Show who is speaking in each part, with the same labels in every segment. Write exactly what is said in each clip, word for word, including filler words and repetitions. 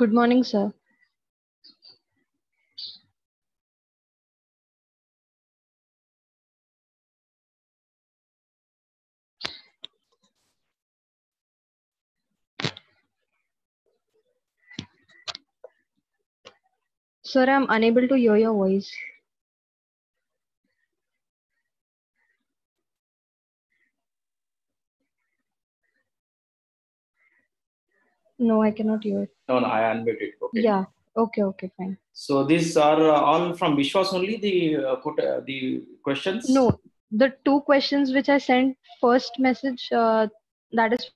Speaker 1: Good morning, sir. Sir, I'm unable to hear your voice. No, I cannot hear.
Speaker 2: No, no, I unmuted. Okay.
Speaker 1: Yeah. Okay. Okay. Fine.
Speaker 2: So these are uh, all from Vishwas only. The uh, put uh, the questions.
Speaker 1: No, the two questions which I sent first message, uh, that is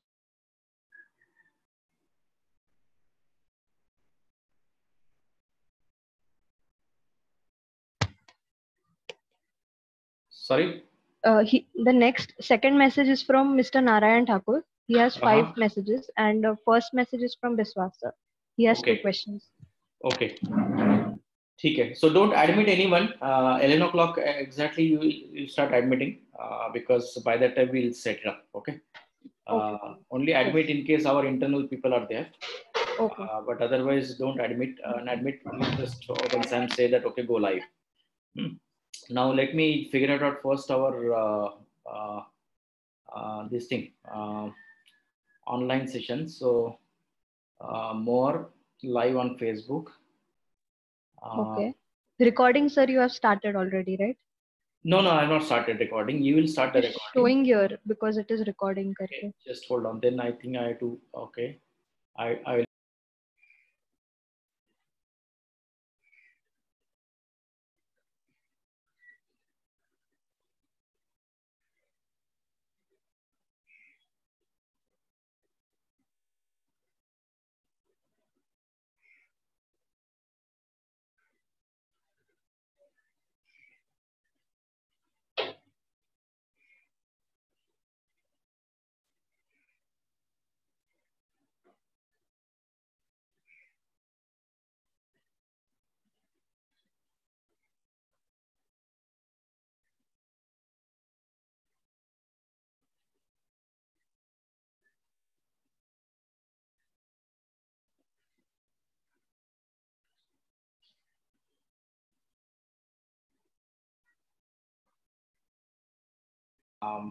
Speaker 2: Sorry.
Speaker 1: uh, he, the next second message is from Mister Narayan Thakur. He has five
Speaker 2: Uh-huh.
Speaker 1: messages, and the first message is from Biswas, sir. He has
Speaker 2: Okay.
Speaker 1: two questions.
Speaker 2: Okay. Okay. So don't admit anyone. Uh, eleven o'clock exactly you you start admitting uh, because by that time we'll set it up. Okay. Uh,
Speaker 1: Okay.
Speaker 2: only admit in case our internal people are there.
Speaker 1: Okay.
Speaker 2: Uh, but otherwise don't admit uh, and admit you just open and say that okay, go live. Hmm. Now let me figure it out first our uh, uh, uh, this thing uh, online session. So uh, more live on Facebook. Uh,
Speaker 1: Okay. The recording, sir, you have started already, right?
Speaker 2: no, no, I have not started recording. You will start
Speaker 1: It
Speaker 2: the
Speaker 1: is
Speaker 2: recording.
Speaker 1: showing here because it is recording.
Speaker 2: Okay, just hold on. Then I think I have to. Okay, I I will. Um,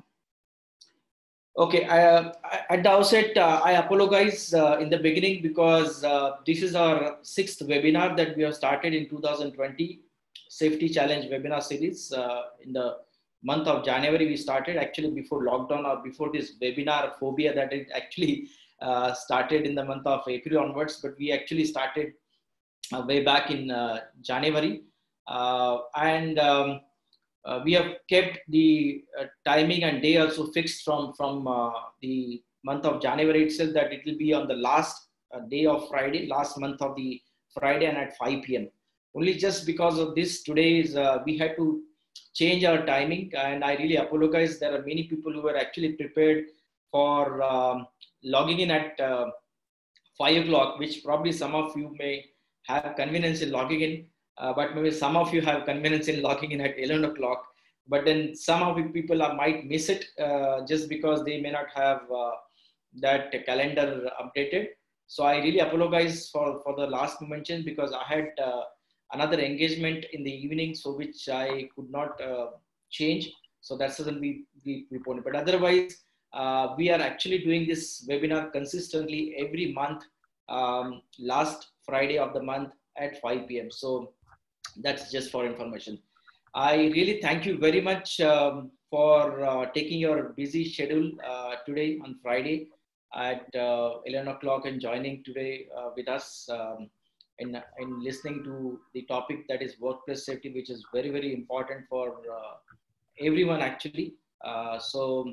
Speaker 2: Okay, I, uh, at the outset, uh, I apologize uh, in the beginning because uh, this is our sixth webinar that we have started in two thousand twenty Safety Challenge webinar series. Uh, in the month of January, we started actually before lockdown or before this webinar phobia that it actually uh, started in the month of April onwards, but we actually started uh, way back in uh, January. Uh, and um, uh, we have kept the uh, timing and day also fixed from from uh, the month of January itself that it will be on the last uh, day of Friday, last month of the Friday and at five p m. Only just because of this, today is uh, we had to change our timing, and I really apologize. There are many people who were actually prepared for um, logging in at uh, five o'clock, which probably some of you may have convenience in logging in, uh, but maybe some of you have convenience in logging in at eleven o'clock. But then some of you people are, might miss it uh, just because they may not have uh, that calendar updated. So I really apologize for, for the last mention because I had uh, another engagement in the evening, so which I could not uh, change. So that's the reason we, we, we put it. But otherwise, uh, we are actually doing this webinar consistently every month, um, last Friday of the month at five p m. So that's just for information. I really thank you very much um, for uh, taking your busy schedule uh, today on Friday at uh, eleven o'clock and joining today uh, with us um, in, in listening to the topic that is workplace safety, which is very, very important for uh, everyone actually. Uh, so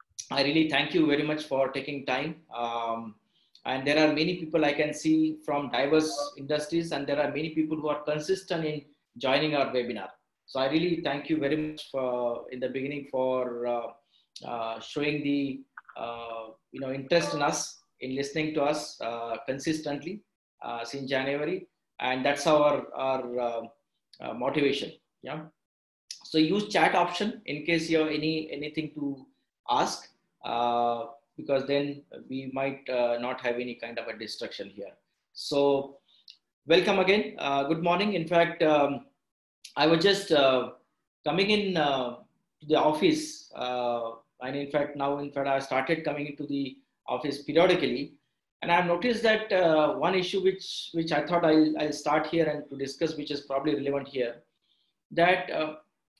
Speaker 2: I really thank you very much for taking time. Um, and there are many people I can see from diverse industries, and there are many people who are consistent in joining our webinar. So I really thank you very much for in the beginning for uh, uh, showing the uh, you know interest in us, in listening to us uh, consistently uh, since January, and that's our our uh, uh, motivation. Yeah. So use chat option in case you have any anything to ask, uh, because then we might uh, not have any kind of a distraction here. So welcome again. Uh, good morning. In fact, um, I was just uh, coming in uh, to the office, uh, and in fact now, in fact, I started coming into the office periodically, and I've noticed that uh, one issue which which I thought I'll, I'll start here and to discuss, which is probably relevant here, that uh,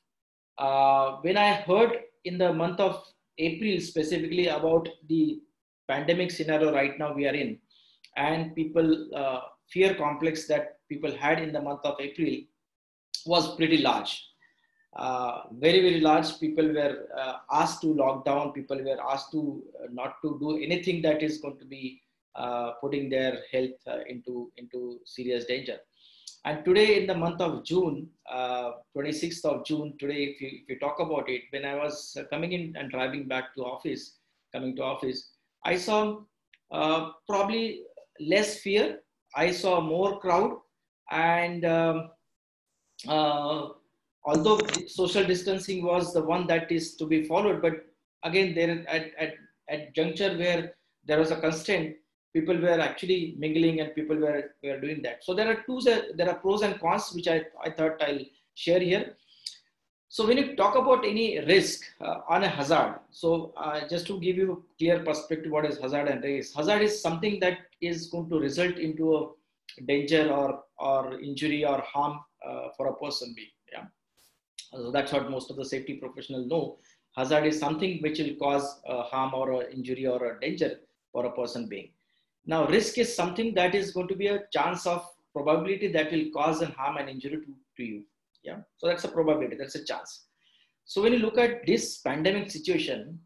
Speaker 2: uh, when I heard in the month of April specifically about the pandemic scenario right now we are in, and people uh, fear complex that people had in the month of April was pretty large. Uh, very, very large. People were uh, asked to lock down. People were asked to uh, not to do anything that is going to be uh, putting their health uh, into, into serious danger. And today in the month of June, uh, twenty-sixth of June, today, if you, if you talk about it, when I was coming in and driving back to office, coming to office, I saw uh, probably less fear. I saw more crowd, and um, uh, although social distancing was the one that is to be followed, but again, there at, at, at juncture where there was a constraint, people were actually mingling and people were, were doing that. So there are two, there are pros and cons, which I, I thought I'll share here. So when you talk about any risk uh, on a hazard, so uh, just to give you a clear perspective, what is hazard and risk? Hazard is something that is going to result into a danger or, or injury or harm uh, for a person being. Yeah. So that's what most of the safety professionals know. Hazard is something which will cause uh, harm or a injury or a danger for a person being. Now, risk is something that is going to be a chance of probability that will cause and harm and injury to, to you. Yeah. So that's a probability, that's a chance. So when you look at this pandemic situation,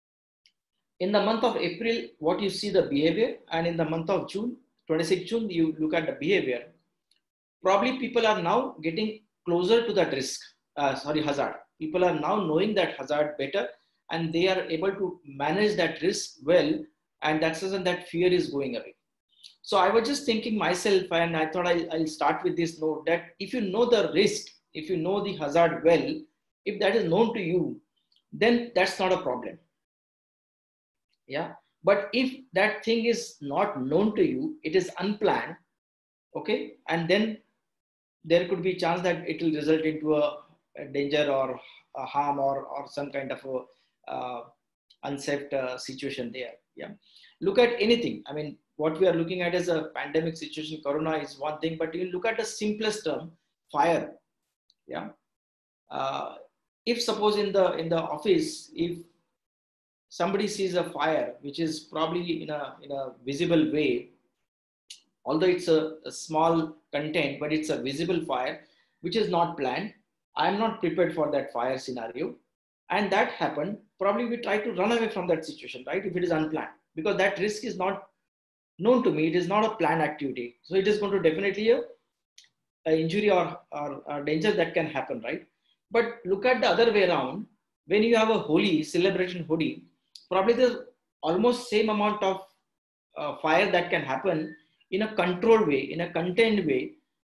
Speaker 2: in the month of April, what you see the behavior, and in the month of June, twenty-sixth June, you look at the behavior. Probably people are now getting closer to that risk, uh, sorry, hazard. People are now knowing that hazard better, and they are able to manage that risk well, and that's reason that fear is going away. So I was just thinking myself, and I thought I'll, I'll start with this note that if you know the risk, if you know the hazard well, if that is known to you, then that's not a problem. Yeah. But if that thing is not known to you, it is unplanned, okay, and then there could be a chance that it will result into a, a danger or a harm or, or some kind of a uh, unsafe uh, situation there. Yeah. Look at anything. I mean, what we are looking at is a pandemic situation. Corona is one thing, but you look at the simplest term, fire. Yeah. Uh, if suppose in the in the office, if somebody sees a fire, which is probably in a in a visible way, although it's a, a small content, but it's a visible fire, which is not planned. I'm not prepared for that fire scenario. And that happened, probably we try to run away from that situation, right? If it is unplanned, because that risk is not known to me, it is not a planned activity. So it is going to definitely a, a injury or, or, or danger that can happen, right? But look at the other way around. When you have a Holi, celebration Holi, probably there's almost same amount of uh, fire that can happen in a controlled way, in a contained way.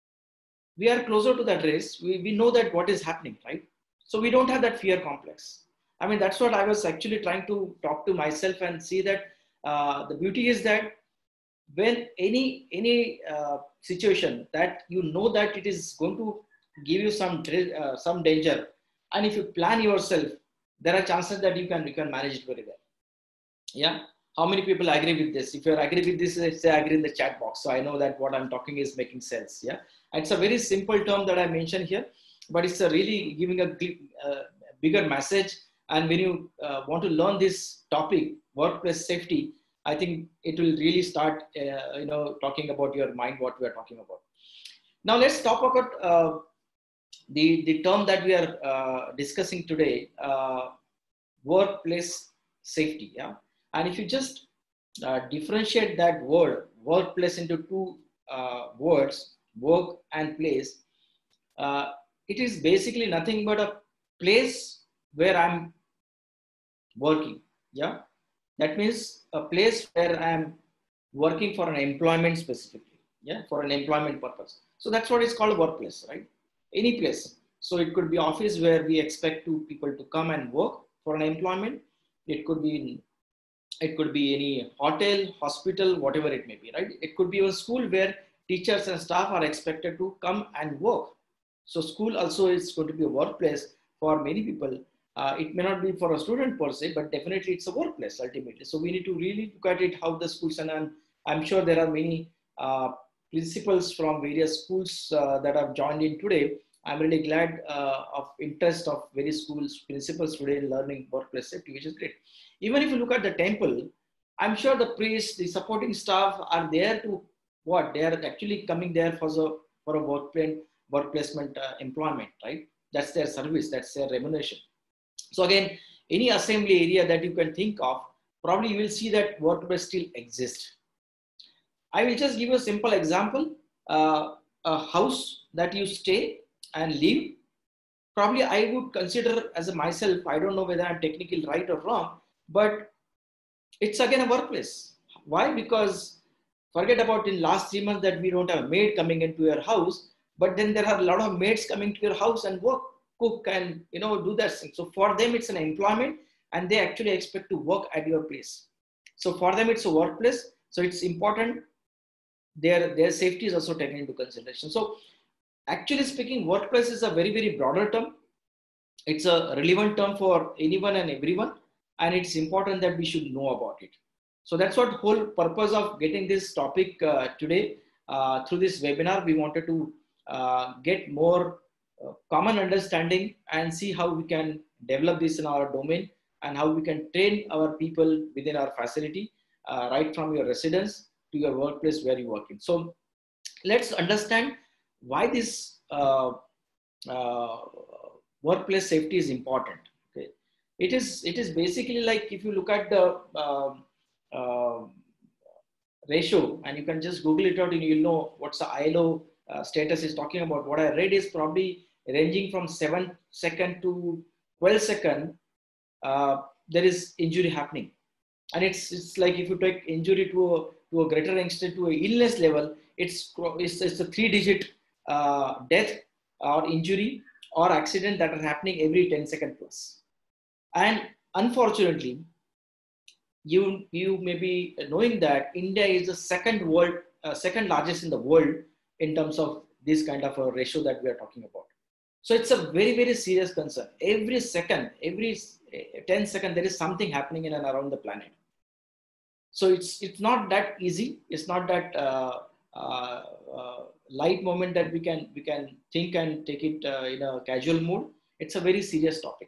Speaker 2: We are closer to that risk. We, we know that what is happening, right? So we don't have that fear complex. I mean, that's what I was actually trying to talk to myself and see that uh, the beauty is that when any, any uh, situation that you know that it is going to give you some, uh, some danger, and if you plan yourself, there are chances that you can, you can manage it very well. Yeah. How many people agree with this? If you agree with this, say agree in the chat box. So I know that what I'm talking is making sense. Yeah. It's a very simple term that I mentioned here, but it's a really giving a uh, bigger message. And when you uh, want to learn this topic, workplace safety, I think it will really start, uh, you know, talking about your mind, what we are talking about. Now let's talk about uh, the, the term that we are uh, discussing today, uh, workplace safety. Yeah. And if you just uh, differentiate that word, workplace, into two uh, words, work and place, uh, it is basically nothing but a place where I'm working. Yeah. That means a place where I'm working for an employment specifically. Yeah. For an employment purpose. So that's what is called a workplace, right? Any place. So it could be office where we expect to people to come and work for an employment. It could be in It could be any hotel, hospital, whatever it may be, right? It could be a school where teachers and staff are expected to come and work. So school also is going to be a workplace for many people. Uh, it may not be for a student per se, but definitely it's a workplace ultimately. So we need to really look at it how the schools, and I'm, I'm sure there are many uh, principals from various schools uh, that have joined in today. I'm really glad uh, of interest of various schools, principals today in learning workplace safety, which is great. Even if you look at the temple, I'm sure the priests, the supporting staff are there to what? They are actually coming there for, the, for a workplace, work placement uh, employment, right? That's their service, that's their remuneration. So again, any assembly area that you can think of, probably you will see that workplace still exists. I will just give you a simple example. Uh, a house that you stay and live, probably I would consider as a myself, I don't know whether I'm technically right or wrong, but it's again a workplace. Why? Because forget about in last three months that we don't have a maid coming into your house, but then there are a lot of maids coming to your house and work, cook, and you know do that thing. So for them, it's an employment, and they actually expect to work at your place. So for them, it's a workplace. So it's important. Their their safety is also taken into consideration. So actually speaking, workplace is a very very broader term. It's a relevant term for anyone and everyone, and it's important that we should know about it. So that's what whole purpose of getting this topic uh, today uh, through this webinar. We wanted to uh, get more uh, common understanding and see how we can develop this in our domain and how we can train our people within our facility, uh, right from your residence to your workplace where you work in. So let's understand why this uh, uh, workplace safety is important. Okay, it is it is basically like if you look at the uh, uh, ratio, and you can just Google it out and you'll know what's the I L O uh, status is talking about. What I read is probably ranging from seven second to twelve second. Uh, there is injury happening, and it's it's like if you take injury to a to a greater extent to a illness level, it's it's, it's a three digit uh, death or injury or accident that are happening every ten second plus. And unfortunately, you you may be knowing that India is the second world uh, second largest in the world in terms of this kind of a ratio that we are talking about. So it's a very very serious concern. Every second, every ten seconds, there is something happening in and around the planet. So it's it's not that easy. It's not that uh, uh, uh, light moment that we can we can think and take it uh, in a casual mode. It's a very serious topic.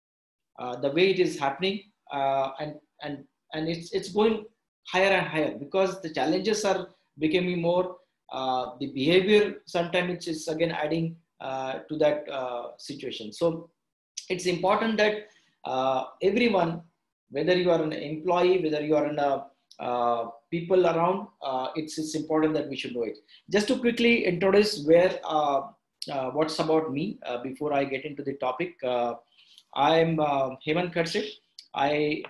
Speaker 2: Uh, the way it is happening, uh, and and and it's it's going higher and higher because the challenges are becoming more. Uh, the behavior sometimes it's again adding uh, to that uh, situation. So it's important that uh, everyone, whether you are an employee, whether you are in a uh, people around, uh, it's it's important that we should know it. Just to quickly introduce where uh, uh, what's about me uh, before I get into the topic. Uh, I'm uh, Hemant Khadse. I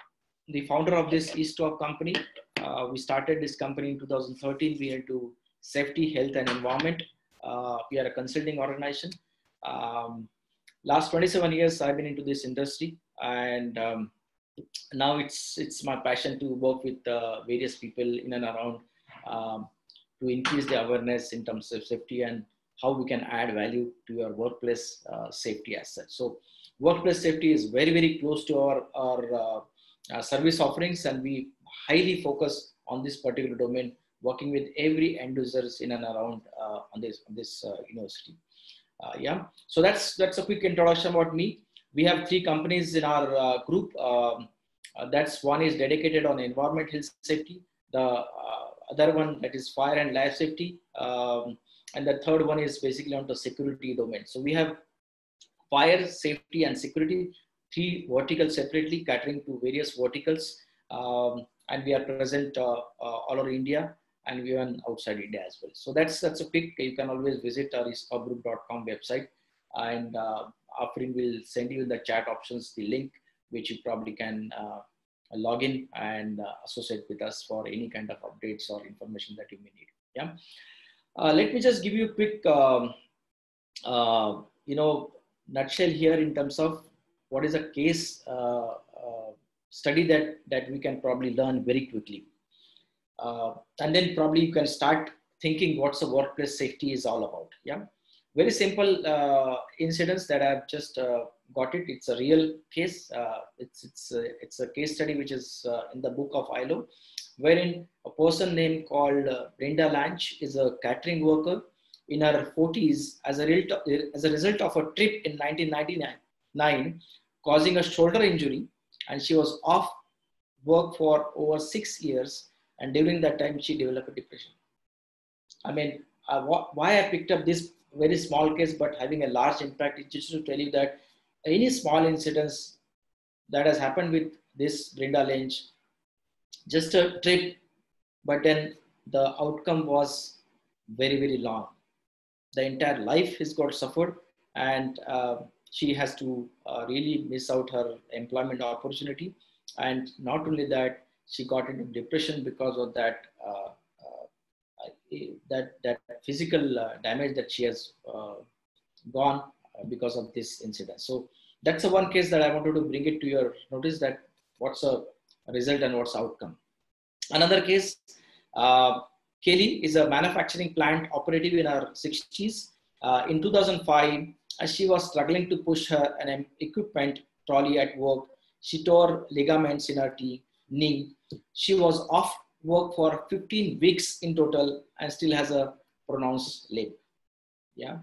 Speaker 2: the founder of this eStop company. Uh, we started this company in two thousand thirteen. We are into safety, health, and environment. Uh, we are a consulting organization. Um, last twenty-seven years, I've been into this industry, and um, now it's it's my passion to work with uh, various people in and around um, to increase the awareness in terms of safety and how we can add value to your workplace uh, safety as such. So workplace safety is very, very close to our, our uh, uh, service offerings, and we highly focus on this particular domain, working with every end users in and around uh, on this, on this uh, university. Uh, yeah, so that's, that's a quick introduction about me. We have three companies in our uh, group. Um, uh, that's one is dedicated on environment health safety. The uh, other one that is fire and life safety. Um, and the third one is basically on the security domain. So we have fire, safety, and security, three verticals separately, catering to various verticals. Um, and we are present uh, uh, all over India, and we are outside India as well. So that's that's a pick. You can always visit our eStop group dot com website, and uh, offering will send you in the chat options the link, which you probably can uh, log in and uh, associate with us for any kind of updates or information that you may need. Yeah. Uh, let me just give you a quick, um, uh, you know, nutshell here in terms of what is a case uh, uh, study that, that we can probably learn very quickly. Uh, and then probably you can start thinking what's the workplace safety is all about. Yeah. Very simple uh, incidents that I've just uh, got it. It's a real case. Uh, it's, it's, a, it's a case study which is uh, in the book of I L O, wherein a person named called uh, Brenda Lange is a catering worker in her forties as a, result, as a result of a trip in nineteen ninety-nine, causing a shoulder injury, and she was off work for over six years. And during that time, she developed a depression. I mean, uh, wh why I picked up this very small case, but having a large impact, is just to tell you that any small incidents that has happened with this Brenda Lange, just a trip, but then the outcome was very, very long. The entire life has got suffered, and uh, she has to uh, really miss out her employment opportunity. And not only that, she got into depression because of that uh, uh, that that physical uh, damage that she has uh, gone because of this incident. So that's the one case that I wanted to bring it to your notice, that what's a result and what's the outcome. Another case, uh, Kelly is a manufacturing plant operative in her sixties. Uh, in two thousand five, as she was struggling to push her an equipment trolley at work, she tore ligaments in her knee. She was off work for fifteen weeks in total and still has a pronounced limp. Yeah.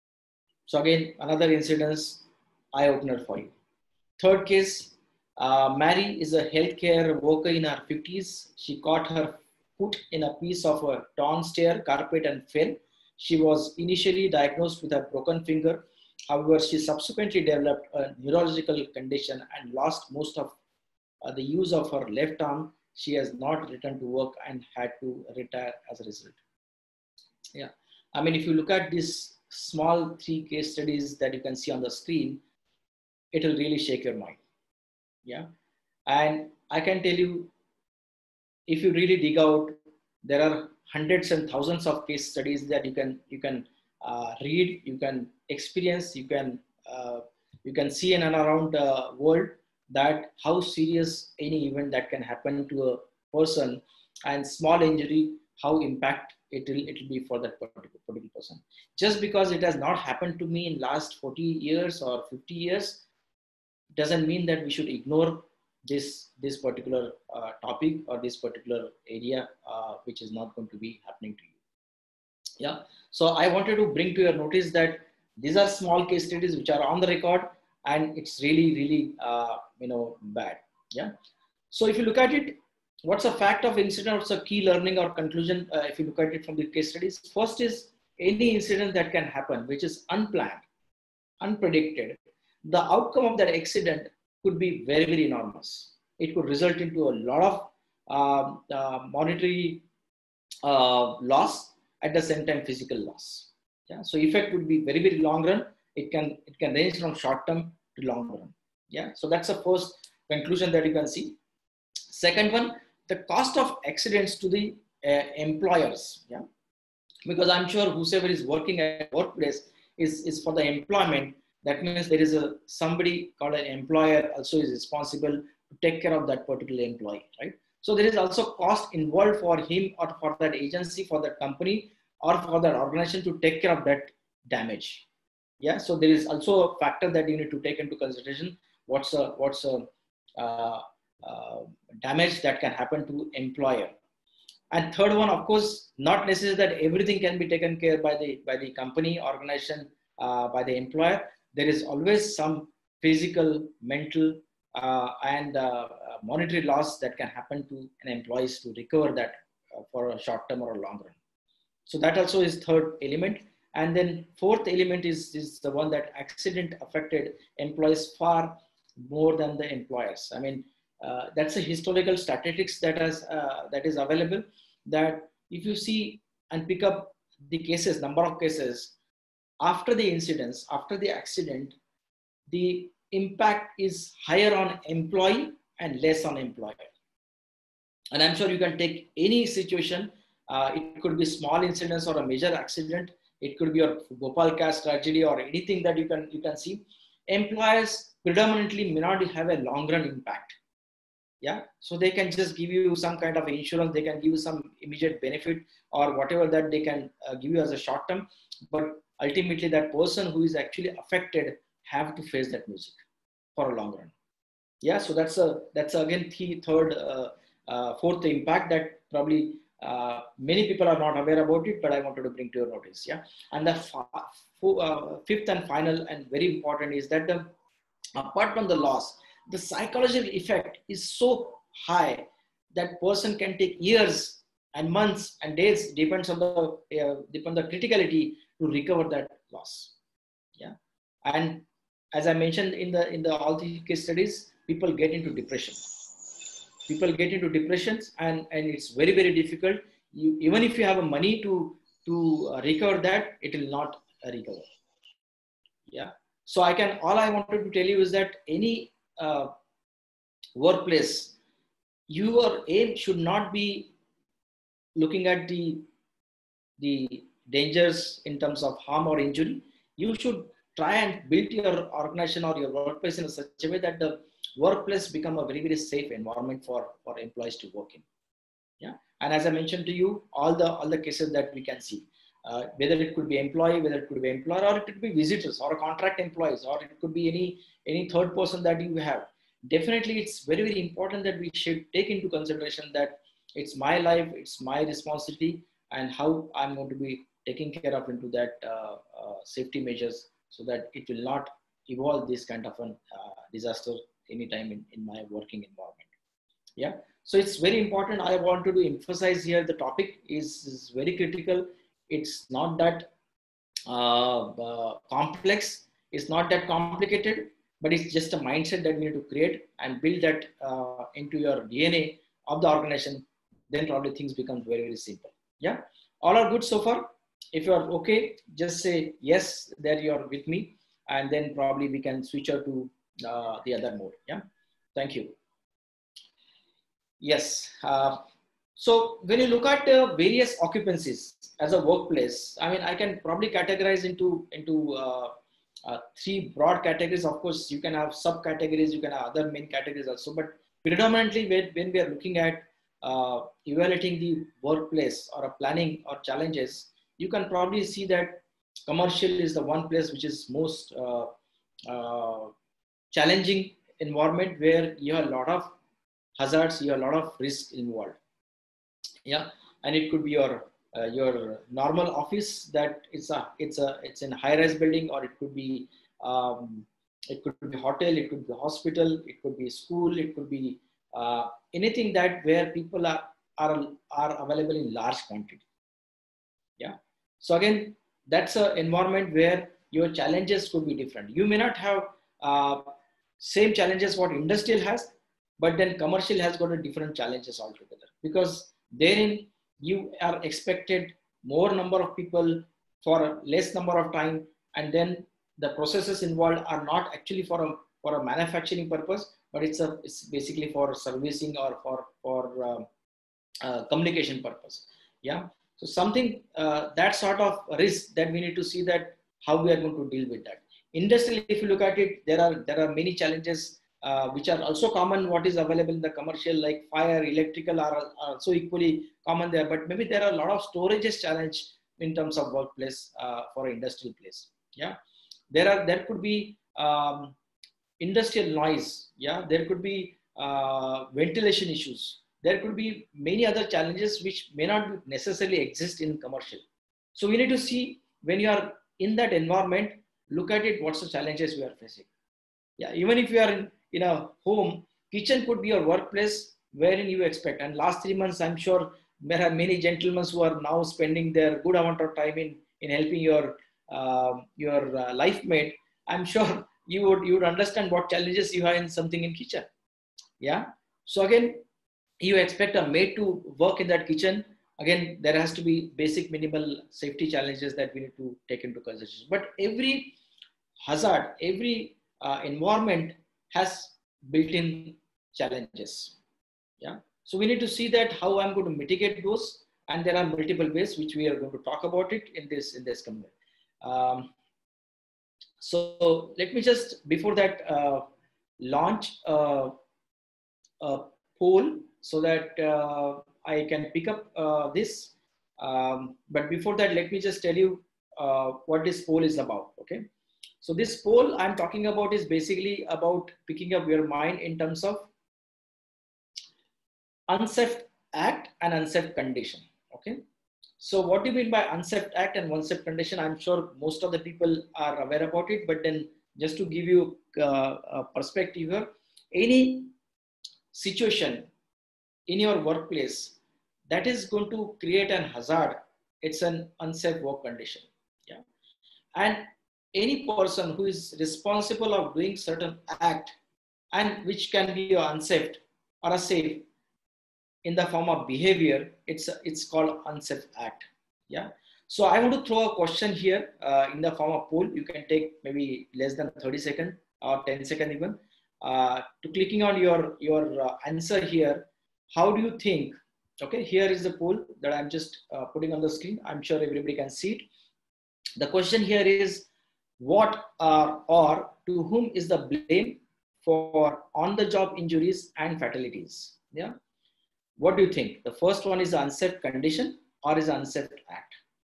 Speaker 2: So again, another incident, eye opener for you. Third case, uh, Mary is a healthcare worker in her fifties. She caught her foot in a piece of a torn stair carpet and fell. She was initially diagnosed with a broken finger. However, she subsequently developed a neurological condition and lost most of uh, the use of her left arm. She has not returned to work and had to retire as a result. Yeah, I mean, if you look at these small three case studies that you can see on the screen, it will really shake your mind. Yeah, and I can tell you, if you really dig out, there are hundreds and thousands of case studies that you can you can uh, read, you can experience, you can uh, you can see in and around the world that how serious any event that can happen to a person, and small injury, how impact it will it will be for that particular, particular person. Just because it has not happened to me in last forty years or fifty years doesn't mean that we should ignore this this particular uh, topic or this particular area uh, which is not going to be happening to you. Yeah, so I wanted to bring to your notice that these are small case studies which are on the record, and it's really really uh, you know bad. Yeah, so if you look at it, what's a fact of incident, what's a key learning or conclusion uh, if you look at it from the case studies? First is, any incident that can happen which is unplanned, unpredicted, the outcome of that accident could be very, very enormous. It could result into a lot of uh, uh, monetary uh, loss, at the same time physical loss. Yeah, so effect would be very, very long run. It can it can range from short term to long run. Yeah, so that's the first conclusion that you can see. Second one, the cost of accidents to the uh, employers. Yeah, because I'm sure whoever is working at workplace is is for the employment. That means there is a somebody called an employer also is responsible to take care of that particular employee, right? So there is also cost involved for him or for that agency, for that company, or for that organization to take care of that damage. Yeah, so there is also a factor that you need to take into consideration. What's a what's a uh, uh, damage that can happen to employer. And third one, of course, not necessarily that everything can be taken care by the by the company, organization, uh, by the employer. There is always some physical, mental, uh, and uh, monetary loss that can happen to an employee to recover that uh, for a short term or a long run. So that also is third element. And then fourth element is, is the one that accident affected employees far more than the employers. I mean, uh, that's a historical statistics that is, uh, that is available, that if you see and pick up the cases, number of cases, after the incidents, after the accident, the impact is higher on employee and less on employer. And I'm sure you can take any situation. Uh, it could be small incidents or a major accident. It could be a Bhopalcast tragedy or anything that you can, you can see. Employers predominantly may not have a long run impact. Yeah, so they can just give you some kind of insurance, they can give you some immediate benefit or whatever that they can uh, give you as a short term, but ultimately that person who is actually affected have to face that music for a long run. Yeah, so that's a that's again the third uh, uh, fourth impact that probably uh, many people are not aware about it, but I wanted to bring to your notice. Yeah, and the uh, fifth and final and very important is that the apart from the loss, the psychological effect is so high that person can take years and months and days, depends on the uh, depends on the criticality, to recover that loss. Yeah, and as I mentioned in the in the all the case studies, people get into depression. People get into depressions, and and it's very very difficult. You, even if you have a money to to uh, recover that, it will not uh, recover. Yeah, so I can all I wanted to tell you is that any uh, workplace, your aim should not be looking at the the dangers in terms of harm or injury. You should try and build your organization or your workplace in such a way that the workplace become a very very safe environment for for employees to work in. Yeah, and as I mentioned to you, all the all the cases that we can see, uh, whether it could be employee, whether it could be employer, or it could be visitors or contract employees, or it could be any any third person that you have. Definitely it's very very important that we should take into consideration that it's my life, it's my responsibility, and how I'm going to be taking care of into that uh, uh, safety measures, so that it will not evolve this kind of a uh, disaster anytime in, in my working environment. Yeah, so it's very important. I wanted to emphasize here, the topic is, is very critical. It's not that uh, uh, complex, it's not that complicated, but it's just a mindset that we need to create and build that uh, into your D N A of the organization. Then probably things become very very simple. Yeah, all are good so far. If you are okay, just say yes that you are with me, and then probably we can switch out to uh, the other mode. Yeah, thank you. Yes. Uh, so when you look at uh, various occupancies as a workplace, I mean, I can probably categorize into into uh, uh, three broad categories. Of course, you can have subcategories, you can have other main categories also, but predominantly when, when we are looking at uh, evaluating the workplace or a planning or challenges, you can probably see that commercial is the one place which is most uh, uh, challenging environment, where you have a lot of hazards, you have a lot of risk involved. Yeah, and it could be your uh, your normal office that it's a it's a it's in a high-rise building, or it could be um, it could be hotel, it could be hospital, it could be school, it could be uh, anything that where people are are are available in large quantity. Yeah, so again, that's an environment where your challenges could be different. You may not have uh, same challenges what industrial has, but then commercial has got a different challenges altogether, because therein you are expected more number of people for a less number of time, and then the processes involved are not actually for a for a manufacturing purpose, but it's a it's basically for servicing or for for um, uh, communication purpose. Yeah, so something uh, that sort of risk that we need to see that how we are going to deal with that. Industrially, if you look at it, there are there are many challenges uh, which are also common what is available in the commercial, like fire, electrical are, are also equally common there, but maybe there are a lot of storages challenge in terms of workplace uh, for industrial place. Yeah, there are there could be um, industrial noise. Yeah, there could be uh, ventilation issues. There could be many other challenges which may not necessarily exist in commercial. So we need to see, when you are in that environment, look at it, what's the challenges we are facing. Yeah, even if you are in, in a home, kitchen could be your workplace wherein you expect. And last three months, I'm sure there are many gentlemen who are now spending their good amount of time in, in helping your, uh, your uh, life mate. I'm sure you would, you would understand what challenges you have in something in kitchen. Yeah. So again, you expect a maid to work in that kitchen. Again, there has to be basic minimal safety challenges that we need to take into consideration. But every hazard, every uh, environment has built-in challenges. Yeah. So we need to see that how I'm going to mitigate those, and there are multiple ways which we are going to talk about it in this in this community. Um, so let me just before that uh, launch uh, a poll so that uh, I can pick up uh, this. Um, but before that, let me just tell you uh, what this poll is about. Okay. So this poll I'm talking about is basically about picking up your mind in terms of unsafe act and unsafe condition. Okay. So what do you mean by unsafe act and unsafe condition? I'm sure most of the people are aware about it, but then just to give you uh, a perspective here, any situation in your workplace that is going to create an hazard, it's an unsafe work condition. Yeah. And any person who is responsible of doing certain act and which can be unsafe or a safe in the form of behavior, it's it's called unsafe act. Yeah. So I want to throw a question here uh, in the form of poll. You can take maybe less than thirty seconds or ten seconds even uh, to clicking on your your uh, answer here. How do you think? Okay, here is the poll that I'm just uh, putting on the screen. I'm sure everybody can see it. The question here is, what are or to whom is the blame for on-the-job injuries and fatalities? Yeah. What do you think? The first one is unsafe condition or is unsafe act?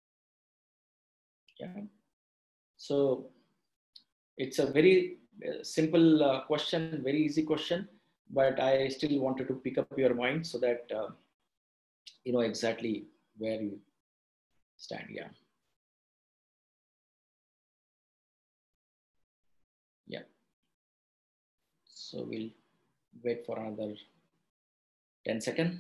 Speaker 2: Yeah. So it's a very uh, simple uh, question, very easy question, but I still wanted to pick up your mind so that uh, you know exactly where you stand. Yeah. Yeah. So we'll wait for another ten seconds.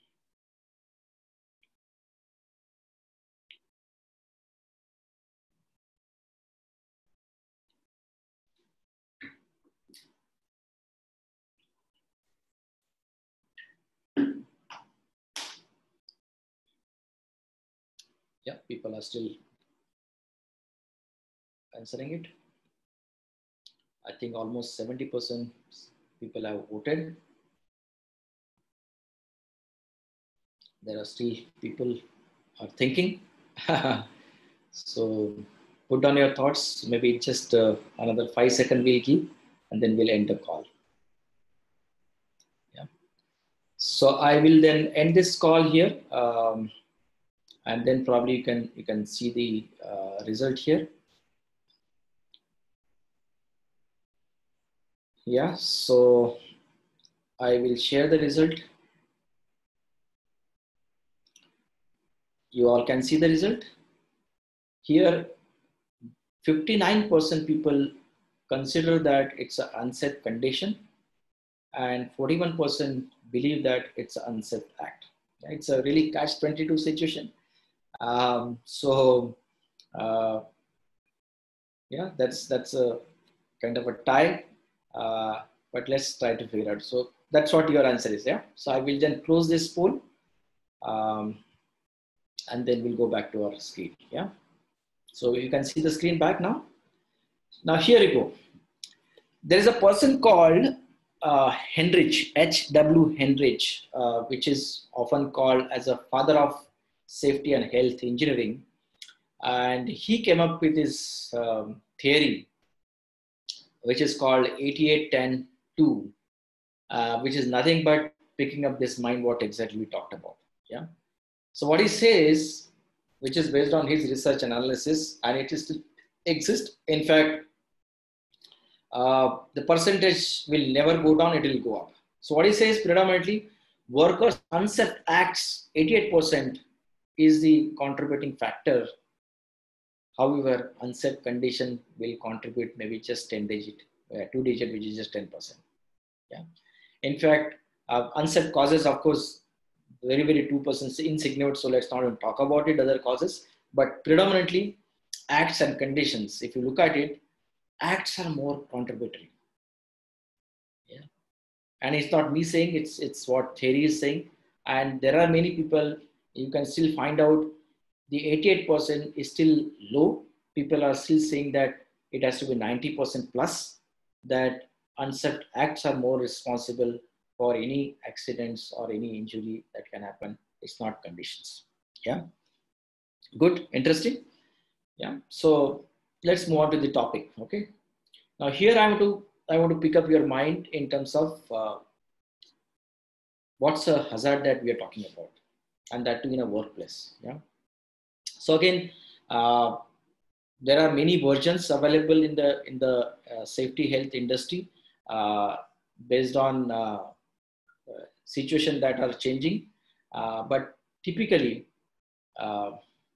Speaker 2: Yeah, people are still answering it. I think almost seventy percent people have voted. There are still people are thinking. So put down your thoughts. Maybe just uh, another five seconds we'll give, and then we'll end the call. Yeah. So I will then end this call here, um, and then probably you can you can see the uh, result here. Yeah. So I will share the result. You all can see the result here. fifty-nine percent people consider that it's an unsafe condition, and forty-one percent believe that it's an unsafe act. It's a really catch twenty-two situation. Um, so, uh, yeah, that's that's a kind of a tie. Uh, but let's try to figure out. So that's what your answer is. Yeah. So I will then close this poll, um, and then we'll go back to our screen. Yeah. So you can see the screen back now. Now here you go. There is a person called uh, Henrich, H W Henrich, uh, which is often called as a father of safety and health engineering. And he came up with this um, theory, which is called eighty-eight ten two, uh, which is nothing but picking up this mind, what exactly we talked about. Yeah. So what he says, which is based on his research analysis, and it is to exist. In fact, uh, the percentage will never go down, it will go up. So what he says predominantly, workers' unsafe acts, eighty-eight percent is the contributing factor. However, unsafe condition will contribute maybe just ten digit, uh, two digit, which is just ten percent. Yeah. In fact, uh, unsafe causes, of course, very, very two percent insignificant. So let's not even talk about it, other causes, but predominantly acts and conditions. If you look at it, acts are more contributory. Yeah. And it's not me saying, it's it's what theory is saying. And there are many people, you can still find out the eighty-eight percent is still low. People are still saying that it has to be ninety percent plus, that unsafe acts are more responsible for any accidents or any injury that can happen. It's not conditions. Yeah. Good. Interesting. Yeah. So let's move on to the topic. Okay. Now here I want to I want to pick up your mind in terms of uh, what's a hazard that we are talking about, and that too in a workplace. Yeah. So again, uh, there are many versions available in the in the uh, safety health industry uh, based on uh, uh, situation that are changing, uh, but typically, uh,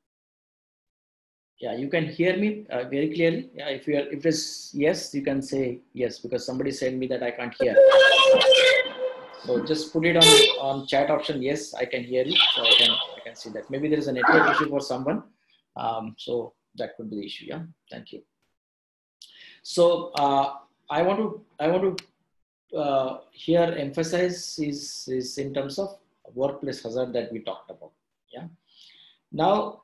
Speaker 2: yeah, you can hear me uh, very clearly. Yeah, if you are, if it's yes, you can say yes, because somebody said me that I can't hear. So just put it on on chat option. Yes, I can hear you. So I can I can see that. Maybe there is a network issue for someone. Um, so that could be the issue. Yeah. Thank you. So uh, I want to I want to uh, here emphasize is is in terms of workplace hazard that we talked about. Yeah. Now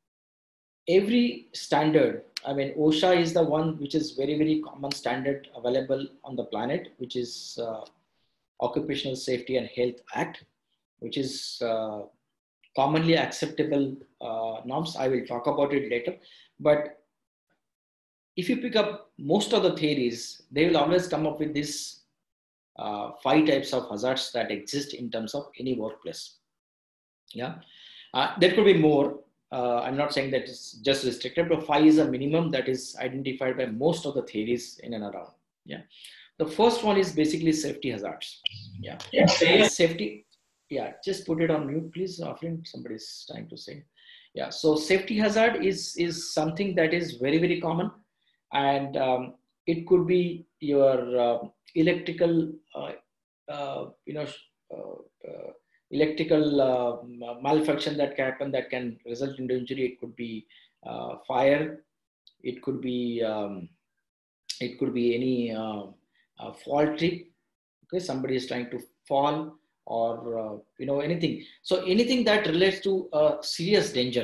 Speaker 2: every standard, I mean, OSHA is the one which is very very common standard available on the planet, which is uh, Occupational Safety and Health Act, which is uh, commonly acceptable uh, norms. I will talk about it later. But if you pick up most of the theories, they will always come up with these uh, five types of hazards that exist in terms of any workplace. Yeah, uh, there could be more. Uh, I'm not saying that it's just restricted, but five is a minimum that is identified by most of the theories in and around. Yeah. The first one is basically safety hazards. Yeah. yeah. Safety. Yeah. Just put it on mute, please. Offering somebody's trying to say. Yeah. So safety hazard is is something that is very very common, and um, it could be your uh, electrical, uh, uh, you know, uh, uh, electrical uh, malfunction that can happen that can result in injury. It could be uh, fire. It could be um, it could be any. Uh, Uh, fall trip, okay, somebody is trying to fall, or uh, you know, anything. So anything that relates to a serious danger,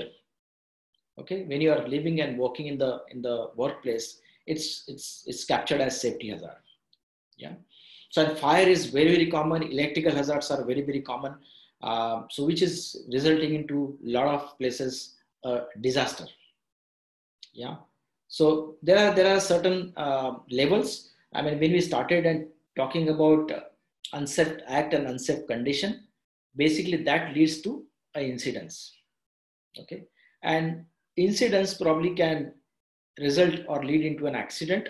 Speaker 2: okay, when you are living and working in the in the workplace, it's it's it's captured as safety hazard. Yeah. So and fire is very very common. Electrical hazards are very very common. Uh, so which is resulting into a lot of places uh, disaster. Yeah. So there are there are certain uh, levels. I mean, when we started and talking about uh, unsafe act and unsafe condition, basically that leads to uh, incidents. Okay, and incidents probably can result or lead into an accident,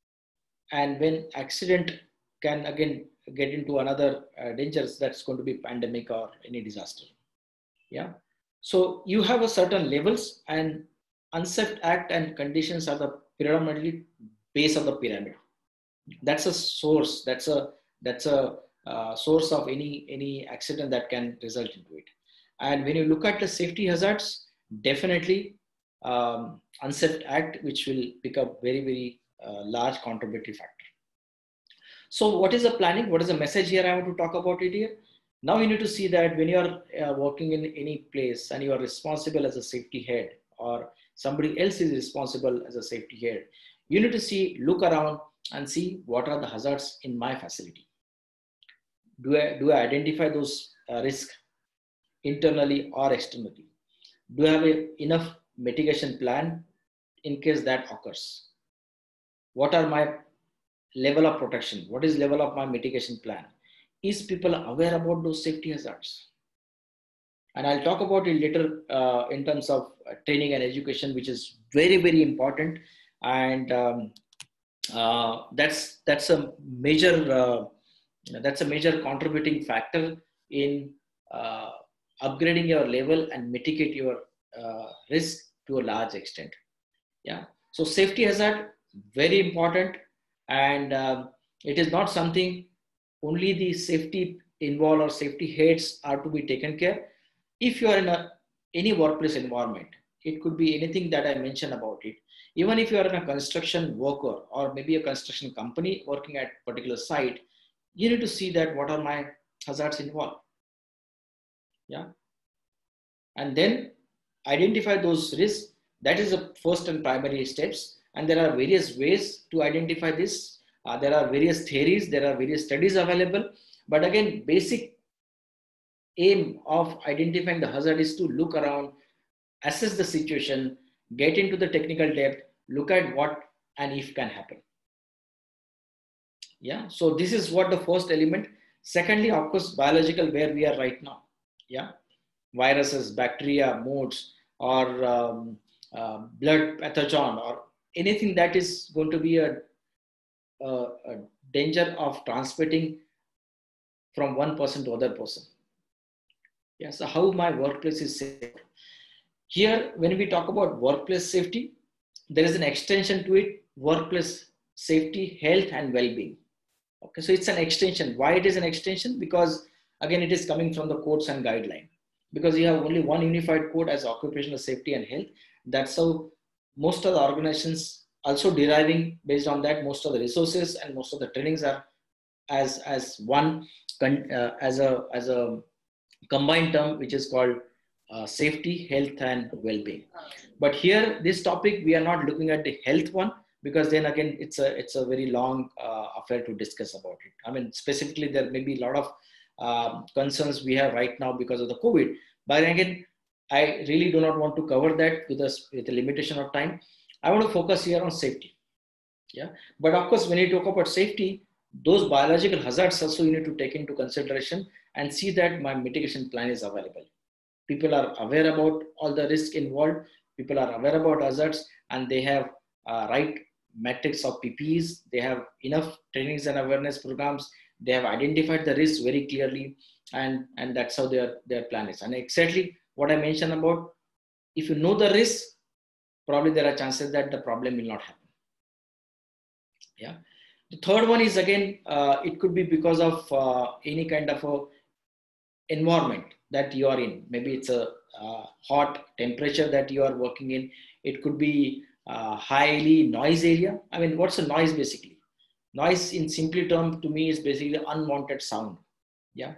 Speaker 2: and when accident can again get into another uh, dangers, that's going to be pandemic or any disaster. Yeah, so you have a certain levels, and unsafe act and conditions are the predominantly base of the pyramid. That's a source. That's a that's a uh, source of any any accident that can result into it. And when you look at the safety hazards, definitely um, unsafe act, which will pick up very very uh, large contributory factor. So what is the planning? What is the message here? I want to talk about it here. Now you need to see that when you are uh, working in any place and you are responsible as a safety head, or somebody else is responsible as a safety head, you need to see, look around and see what are the hazards in my facility. Do I, do I identify those uh, risks internally or externally? Do I have a, enough mitigation plan in case that occurs? What are my level of protection? What is level of my mitigation plan? Is people aware about those safety hazards? And I'll talk about it later uh, in terms of uh, training and education, which is very, very important. And um, uh, that's that's a major uh, that's a major contributing factor in uh, upgrading your level and mitigate your uh, risk to a large extent. Yeah. So safety hazard, very important, and uh, it is not something only the safety involved or safety heads are to be taken care. If you are in a any workplace environment, it could be anything that I mentioned about it. Even if you are in a construction worker or maybe a construction company working at a particular site, you need to see that what are my hazards involved. Yeah. And then identify those risks. That is the first and primary steps. And there are various ways to identify this. Uh, there are various theories, there are various studies available. But again, basic aim of identifying the hazard is to look around, assess the situation, get into the technical depth, look at what and if can happen. Yeah, so this is what the first element, Secondly, of course, biological, where we are right now. Yeah, viruses, bacteria, modes, or um, uh, blood pathogen, or anything that is going to be a, a, a danger of transmitting from one person to other person. Yeah, so how my workplace is safe. Here, when we talk about workplace safety, there is an extension to it: workplace safety, health, and well-being. Okay, so it's an extension. Why it is an extension? Because again, it is coming from the codes and guideline. Because you have only one unified code as occupational safety and health. That's how most of the organizations also deriving based on that. Most of the resources and most of the trainings are as as one uh, as a as a combined term, which is called uh, safety, health, and well-being. But here, this topic, we are not looking at the health one, because then again, it's a it's a very long uh, affair to discuss about it. I mean, specifically, there may be a lot of uh, concerns we have right now because of the COVID. But again, I really do not want to cover that with us with a limitation of time. I want to focus here on safety. Yeah, but of course, when you talk about safety, those biological hazards also you need to take into consideration and see that my mitigation plan is available. People are aware about all the risk involved. People are aware about hazards, and they have uh, right metrics of P P Es. They have enough trainings and awareness programs. They have identified the risks very clearly, and, and that's how their, their plan is. And exactly what I mentioned about, if you know the risk, probably there are chances that the problem will not happen. Yeah. The third one is, again, uh, it could be because of uh, any kind of a environment that you are in. Maybe it's a uh, hot temperature that you are working in. It could be uh, highly noise area. I mean, what's a noise basically? Noise in simply term to me is basically unwanted sound. Yeah.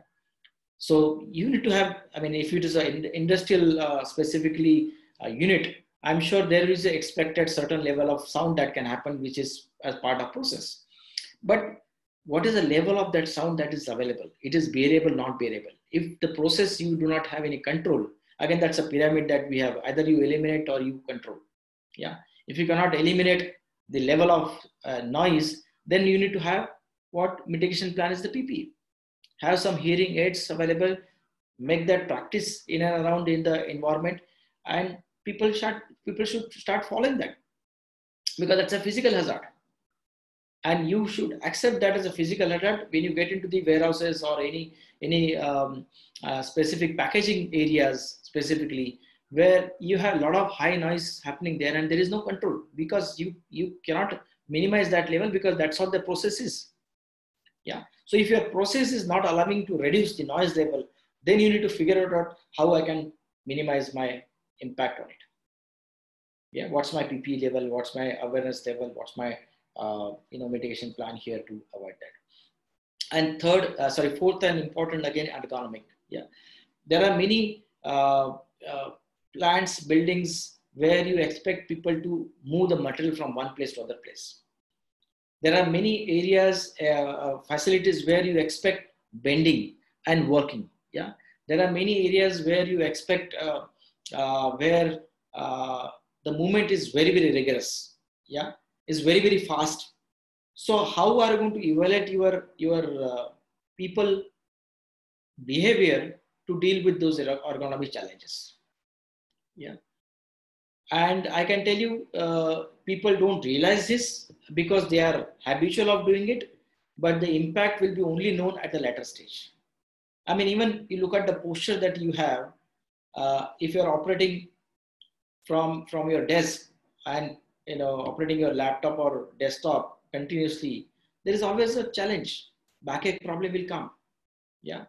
Speaker 2: So you need to have, I mean, if it is an industrial uh, specifically uh, unit, I'm sure there is an expected certain level of sound that can happen, which is as part of process. But what is the level of that sound that is available? It is bearable, not bearable. If the process you do not have any control, again, that's a pyramid that we have. Either you eliminate or you control. Yeah. If you cannot eliminate the level of uh, noise, then you need to have what mitigation plan is the P P E. Have some hearing aids available, make that practice in and around in the environment, and people should, people should start following that, because that's a physical hazard. And you should accept that as a physical hazard when you get into the warehouses or any, any um, uh, specific packaging areas specifically, where you have a lot of high noise happening there and there is no control, because you, you cannot minimize that level, because that's how the process is. Yeah. So if your process is not allowing to reduce the noise level, then you need to figure out how I can minimize my impact on it. Yeah. What's my P P E level? What's my awareness level? What's my uh, you know mitigation plan here to avoid that? And third, uh, sorry, fourth and important, again, ergonomic. Yeah. There are many uh, uh, plants, buildings where you expect people to move the material from one place to other place. There are many areas, uh, facilities where you expect bending and working. Yeah, there are many areas where you expect uh, uh, where uh, the movement is very very rigorous. Yeah, is very very fast. So how are you going to evaluate your your uh, people behavior to deal with those ergonomic challenges? Yeah. And I can tell you, uh, people don't realize this because they are habitual of doing it, but the impact will be only known at the later stage. I mean, even you look at the posture that you have, uh, if you're operating from, from your desk and, you know, operating your laptop or desktop continuously, there is always a challenge. Backache probably will come. Yeah.